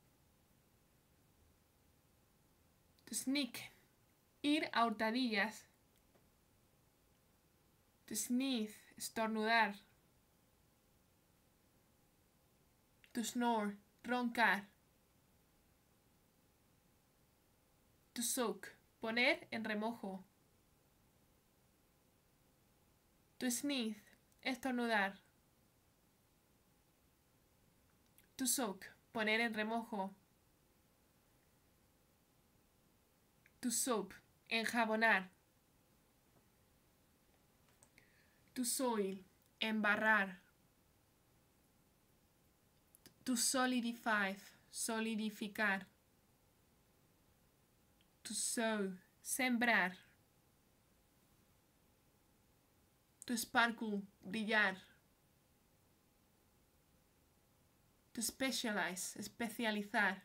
To sneak, ir a hurtadillas. To sneeze, estornudar. To snore, roncar. To soak, poner en remojo. To sneeze, estornudar. To soak, poner en remojo. To soap, enjabonar. To soil, embarrar. To solidify, solidificar. To sow, sembrar. To sparkle, brillar. To specialize, especializar.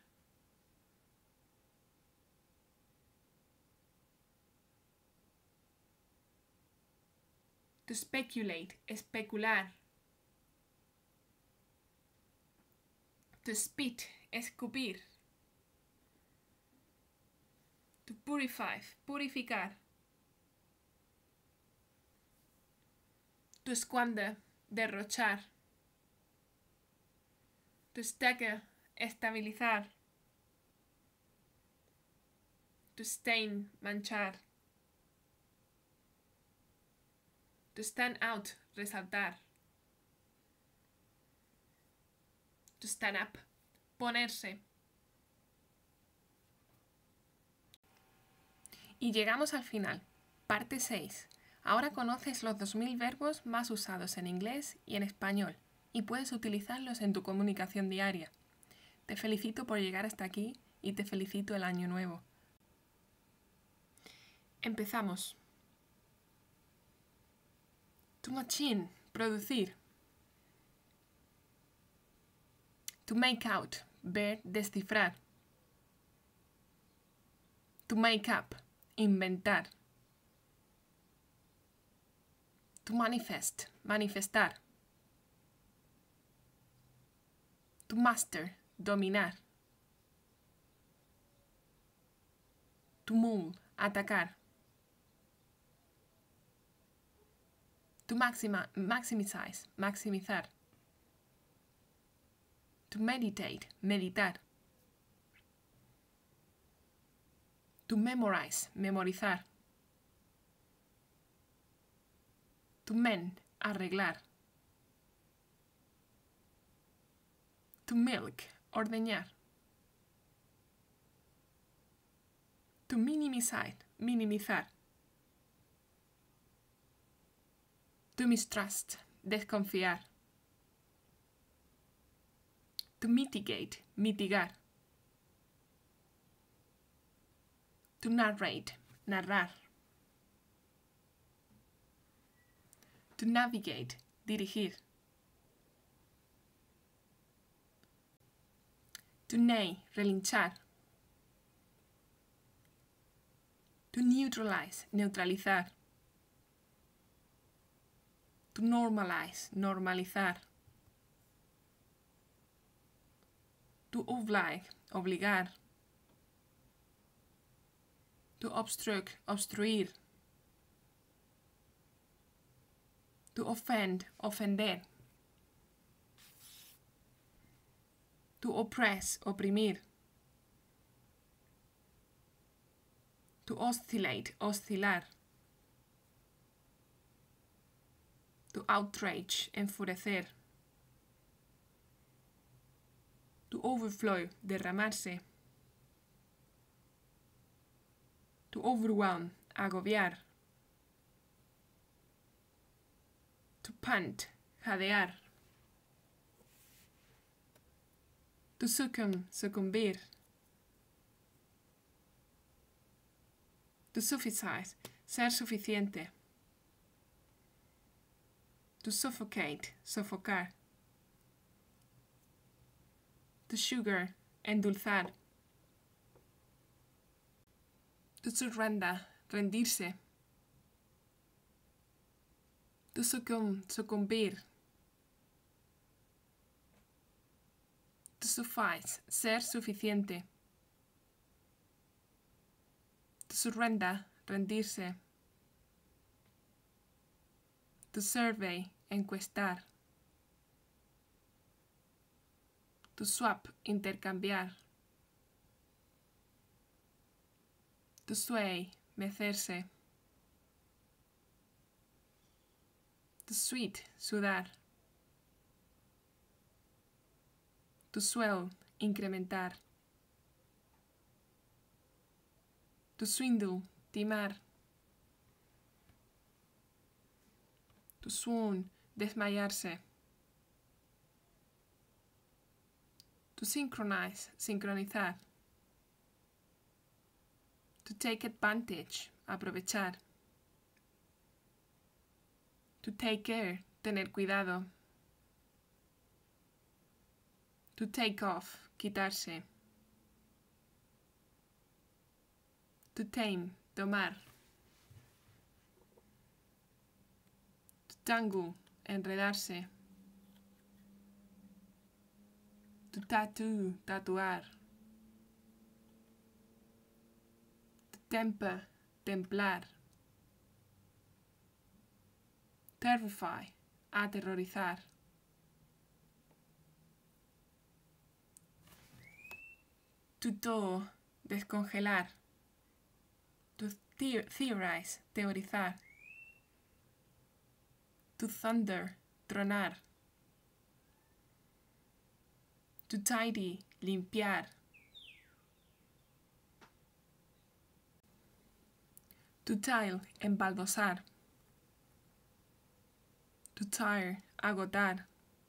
To speculate, especular. To spit, escupir. To purify, purificar. To squander, derrochar. To stagger, estabilizar. To stain, manchar. To stand out, resaltar. To stand up, ponerse. Y llegamos al final, parte seis. Ahora conoces los dos mil verbos más usados en inglés y en español, y puedes utilizarlos en tu comunicación diaria. Te felicito por llegar hasta aquí y te felicito el año nuevo. Empezamos. To machine, producir. To make out, ver, descifrar. To make up, inventar. To manifest, manifestar. To master, dominar. To maul, atacar. To maxima, maximize, maximizar. To meditate, meditar. To memorize, memorizar. To mend, arreglar. To milk, ordeñar. To minimize, minimizar. To mistrust, desconfiar. To mitigate, mitigar. To narrate, narrar. To navigate, dirigir. To neigh, relinchar. To neutralize, neutralizar. To normalize, normalizar. To oblige, obligar. To obstruct, obstruir. To offend, ofender. To oppress, oprimir. To oscillate, oscilar. To outrage, enfurecer. To overflow, derramarse. To overwhelm, agobiar. To pant, jadear. To succumb, sucumbir. To suffice, ser suficiente. To suffocate, sofocar. To sugar, endulzar. To surrender, rendirse. To succumb, sucumbir. To suffice, ser suficiente. To surrender, rendirse. To survey, encuestar. To swap, intercambiar. To sway, mecerse. To sweat, sudar. To swell, incrementar. To swindle, timar. To swoon, desmayarse. To synchronize, sincronizar. To take advantage, aprovechar. To take care, tener cuidado. To take off, quitarse. To tame, domar. To tangle, enredarse. To tattoo, tatuar. To temper, templar. Terrify, aterrorizar. To thaw, descongelar. To the theorize, teorizar. To thunder, tronar. To tidy, limpiar. To tile, embaldosar. To tire, agotar.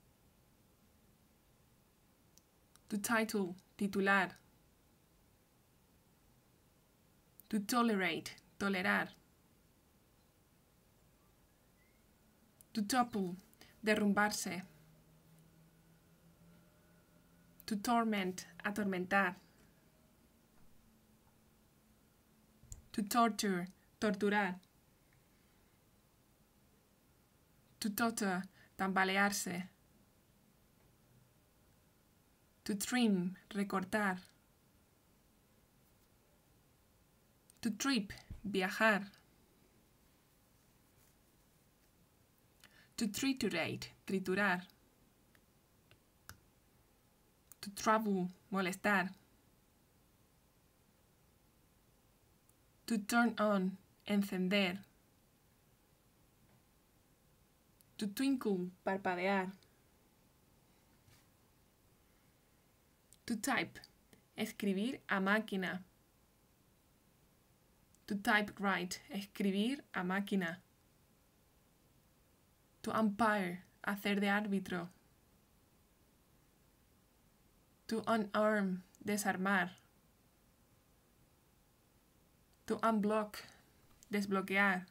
To title, titular. To tolerate, tolerar. To topple, derrumbarse. To torment, atormentar. To torture, torturar. To totter, tambalearse. To trim, recortar. To trip, viajar. To triturate, triturar. To trouble, molestar. To turn on, encender. To twinkle, parpadear. To type, escribir a máquina. To typewrite, escribir a máquina. To umpire, hacer de árbitro. To unarm, desarmar. To unblock, desbloquear.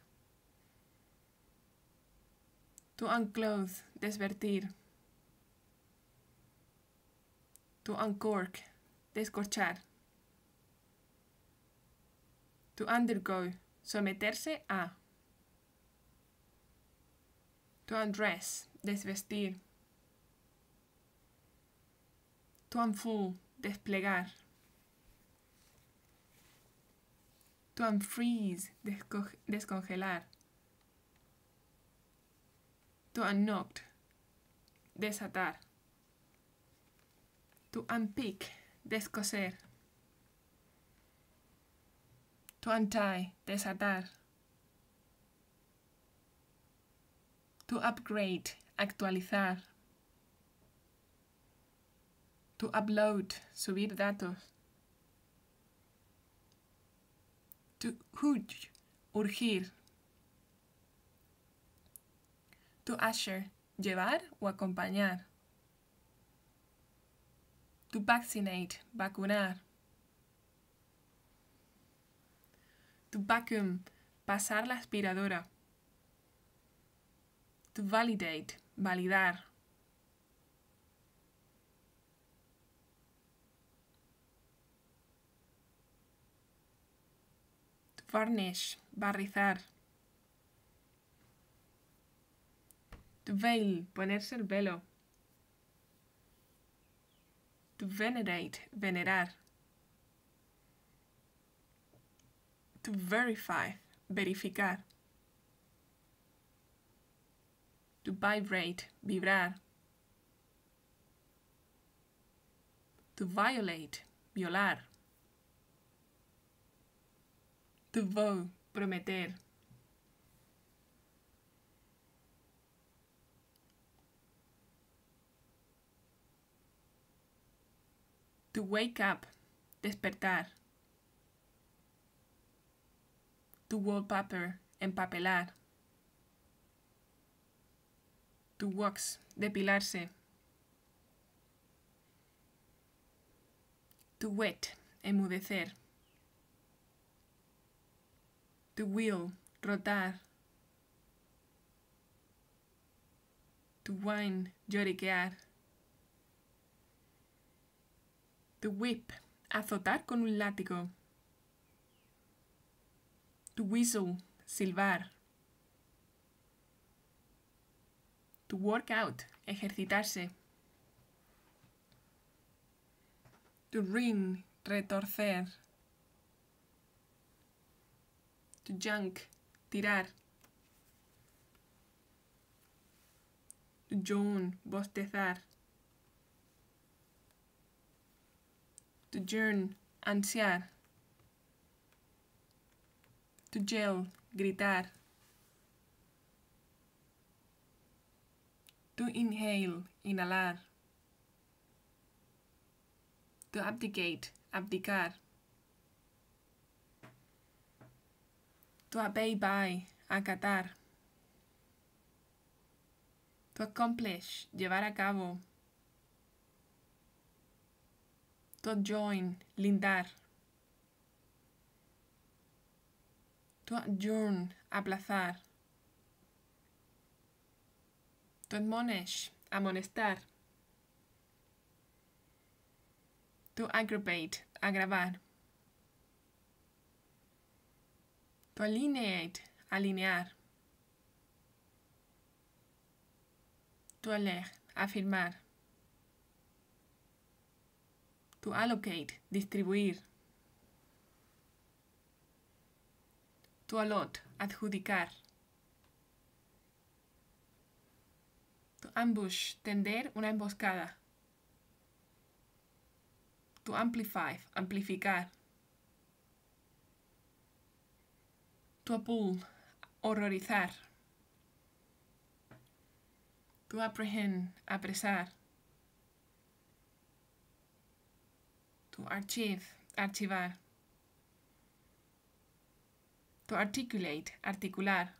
To unclothe, desvestir. To uncork, descorchar. To undergo, someterse a. To undress, desvestir. To unfold, desplegar. To unfreeze, desco- descongelar. To unknot, desatar. To unpick, descoser. To untie, desatar. To upgrade, actualizar. To upload, subir datos. To urge, urgir. To usher, llevar o acompañar. To vaccinate, vacunar. To vacuum, pasar la aspiradora. To validate, validar. To varnish, barrizar. To veil, ponerse el velo. To venerate, venerar. To verify, verificar. To vibrate, vibrar. To violate, violar. To vow, prometer. To wake up, despertar. To wallpaper, empapelar. To wax, depilarse. To wet, emudecer. To wheel, rotar. To whine, lloriquear. To whip, azotar con un látigo. To whistle, silbar. To work out, ejercitarse. To wring, retorcer. To junk, tirar. To yawn, bostezar. To yearn, ansiar. To yell, gritar. To inhale, inhalar. To abdicate, abdicar. To obey by, acatar. To accomplish, llevar a cabo. To join, lindar. To adjourn, aplazar. To admonish, amonestar. To aggravate, agravar. To alineate, alinear. To allege, afirmar. To allocate, distribuir. To allot, adjudicar. To ambush, tender una emboscada. To amplify, amplificar. To appall, horrorizar. To apprehend, apresar. To archive, archivar. To articulate, articular.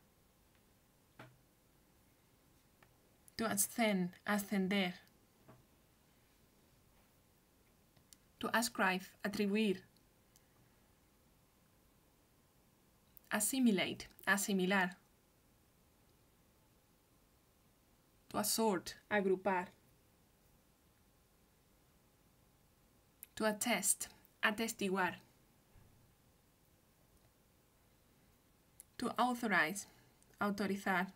To ascend, ascender. To ascribe, atribuir. Assimilate, asimilar. To assort, agrupar. To attest, atestiguar. To authorize, autorizar.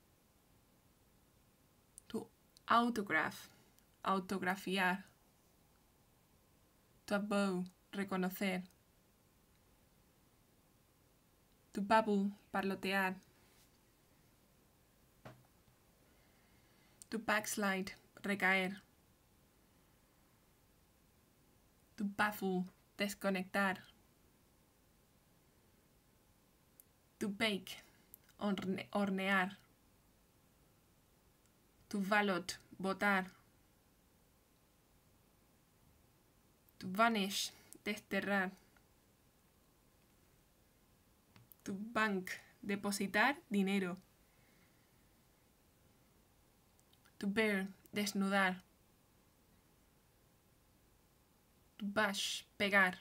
To autograph, autografiar. To avow, reconocer. To babble, parlotear. To backslide, recaer. To baffle, desconectar. To bake, horne hornear. To ballot, votar. To vanish, desterrar. To bank, depositar dinero. To bare, desnudar. To bash, pegar.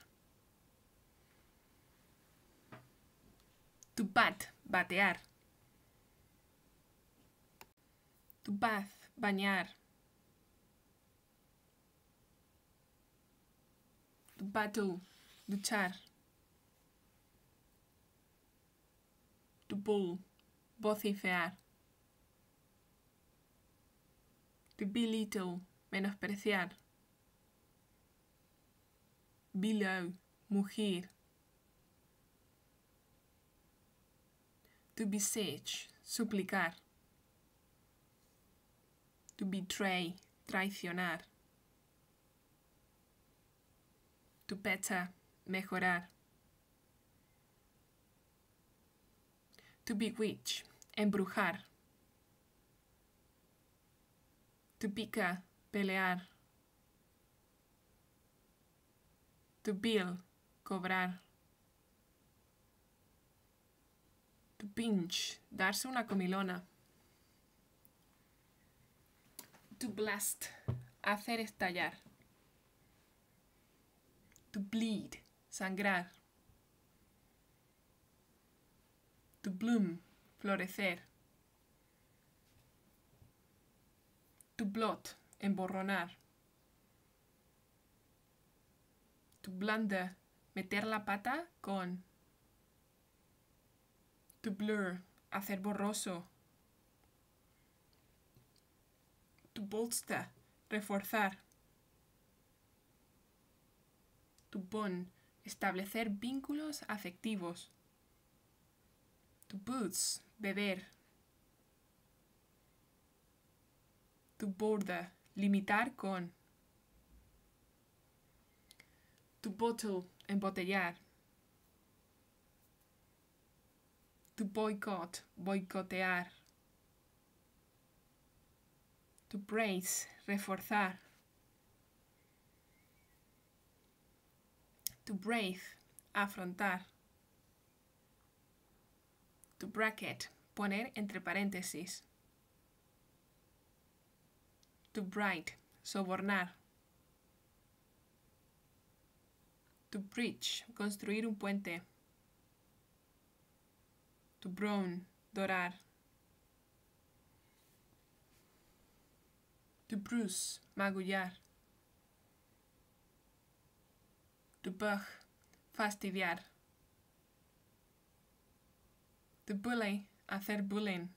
To bat, batear. To bath, bañar. To battle, luchar. To bull, vociferar. To belittle, menospreciar. Bellow, mugir. To beseech, suplicar. To betray, traicionar. To better, mejorar. To bewitch, embrujar. To bicker, pelear. To bill, cobrar. To pinch, darse una comilona. To blast, hacer estallar. To bleed, sangrar. To bloom, florecer. To blot, emborronar. To blunder, meter la pata con. To blur, hacer borroso. To bolster, reforzar. To bond, establecer vínculos afectivos. To boots, beber. To border, limitar con. To bottle, embotellar. To boycott, boicotear. To brace, reforzar. To brave, afrontar. To bracket, poner entre paréntesis. To bribe, sobornar. To bridge, construir un puente. To brown, dorar. To bruise, magullar. To bug, fastidiar. To bully, hacer bullying.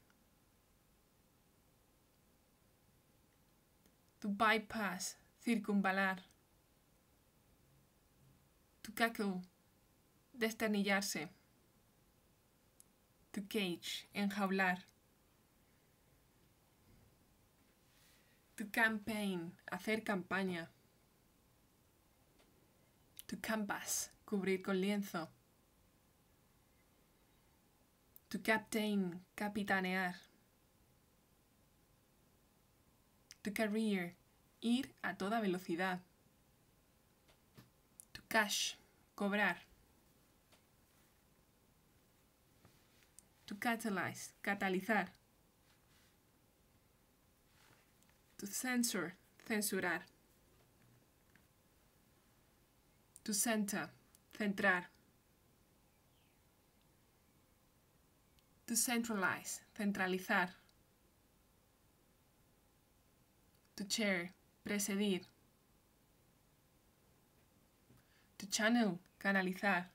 To bypass, circunvalar. To cackle, desternillarse. To cage, enjaular. To campaign, hacer campaña. To canvas, cubrir con lienzo. To captain, capitanear. To career, ir a toda velocidad. To cash, cobrar. To catalyze, catalizar. To censor, censurar. To center, centrar. To centralize, centralizar. To chair, presidir. To channel, canalizar.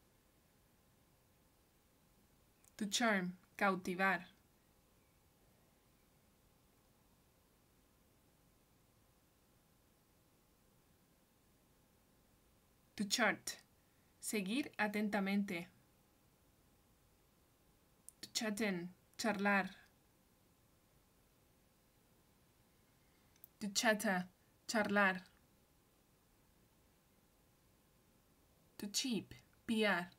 To charm, cautivar. To chart, seguir atentamente. To chatten, charlar. To chatter, charlar. To cheap, piar.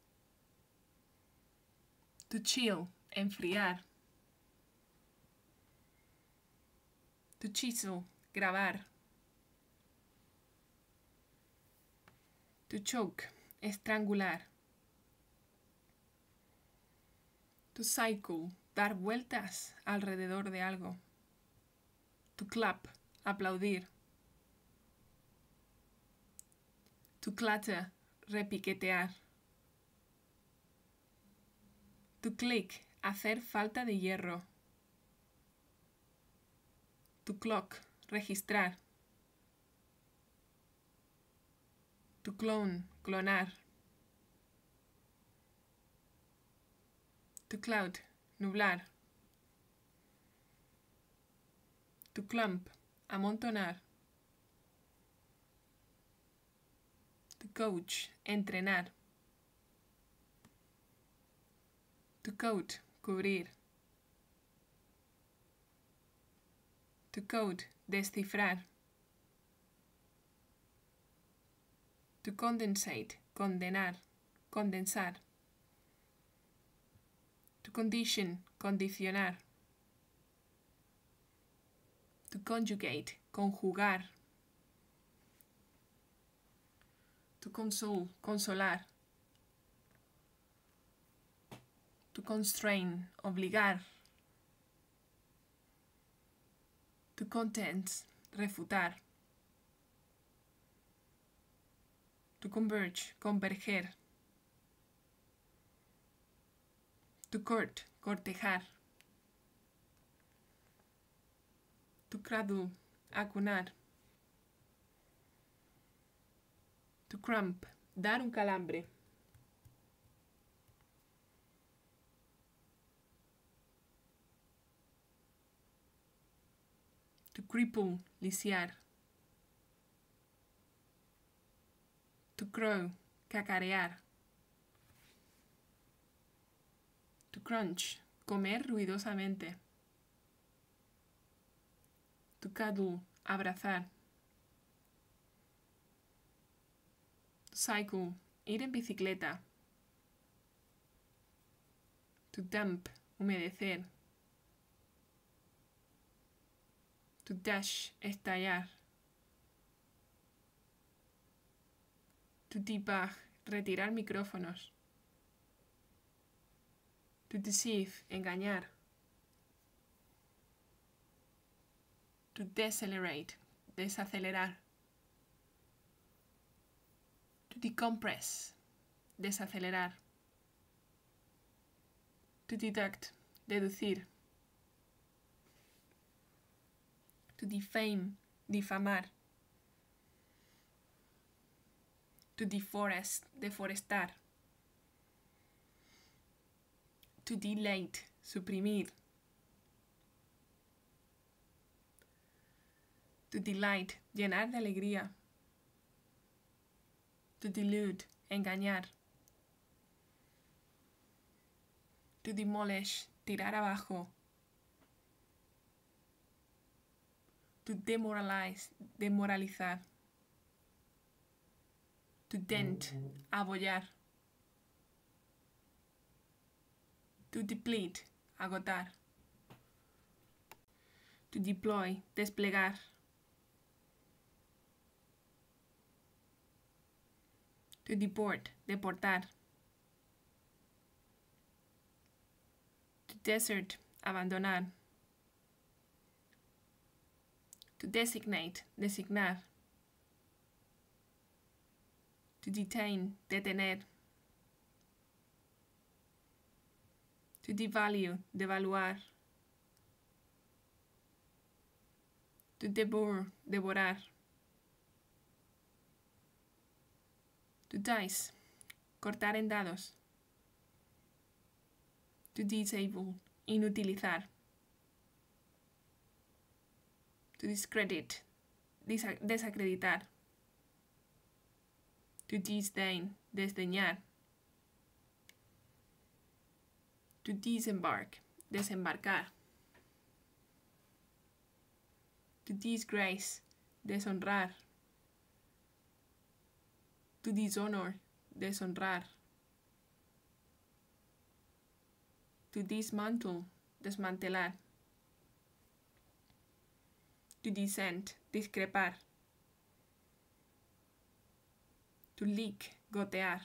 To chill, enfriar. To chisel, grabar. To choke, estrangular. To cycle, dar vueltas alrededor de algo. To clap, aplaudir. To clatter, repiquetear. To click, hacer falta de hierro. To clock, registrar. To clone, clonar. To cloud, nublar. To clump, amontonar. To coach, entrenar. To coat, cubrir. To code, descifrar. To condensate, condenar, condensar. To condition, condicionar. To conjugate, conjugar. To console, consolar. To constrain, obligar. To contents, refutar. To converge, converger. To court, cortejar. To cradle, acunar. To cramp, dar un calambre. To cripple, lisiar. To crow, cacarear. To crunch, comer ruidosamente. To cuddle, abrazar. To cycle, ir en bicicleta. To damp, humedecer. To dash, estallar. To debug, retirar micrófonos. To deceive, engañar. To decelerate, desacelerar. To decompress, desacelerar. To deduct, deducir. To defame, difamar. To deforest, deforestar. To delete, suprimir. To delight, llenar de alegría. To delude, engañar. To demolish, tirar abajo. To demoralize, demoralizar. To dent, abollar. To deplete, agotar. To deploy, desplegar. To deport, deportar. To desert, abandonar. To designate, designar. To detain, detener. To devalue, devaluar. To devour, devorar. To dice, cortar en dados. To disable, inutilizar. To discredit, desacreditar. To disdain, desdeñar. To disembark, desembarcar. To disgrace, deshonrar. To dishonor, deshonrar. To dismantle, desmantelar. To dissent, discrepar. To leak, gotear.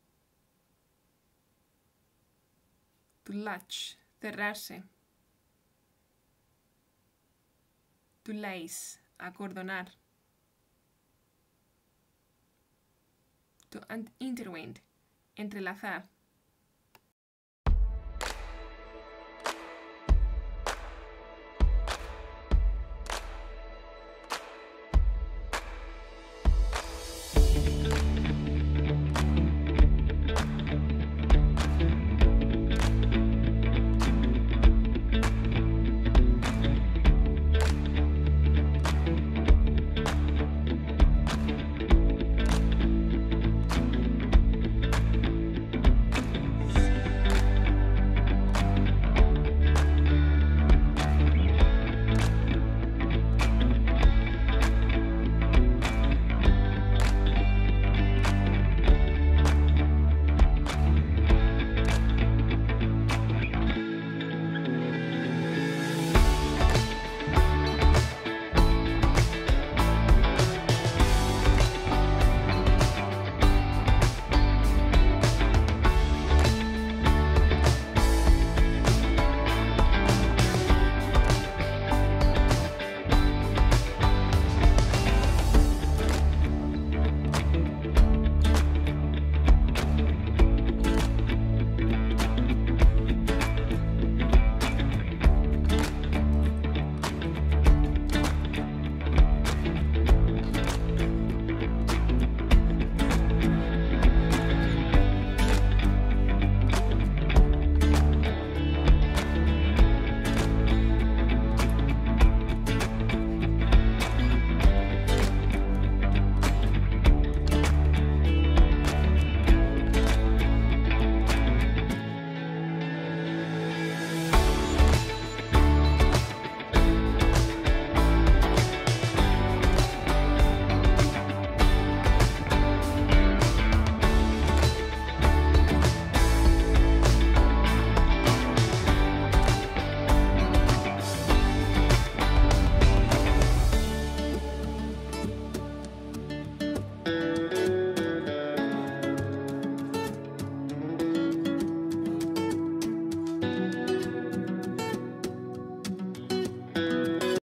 To latch, cerrarse. To lace, acordonar. To interwind, entrelazar.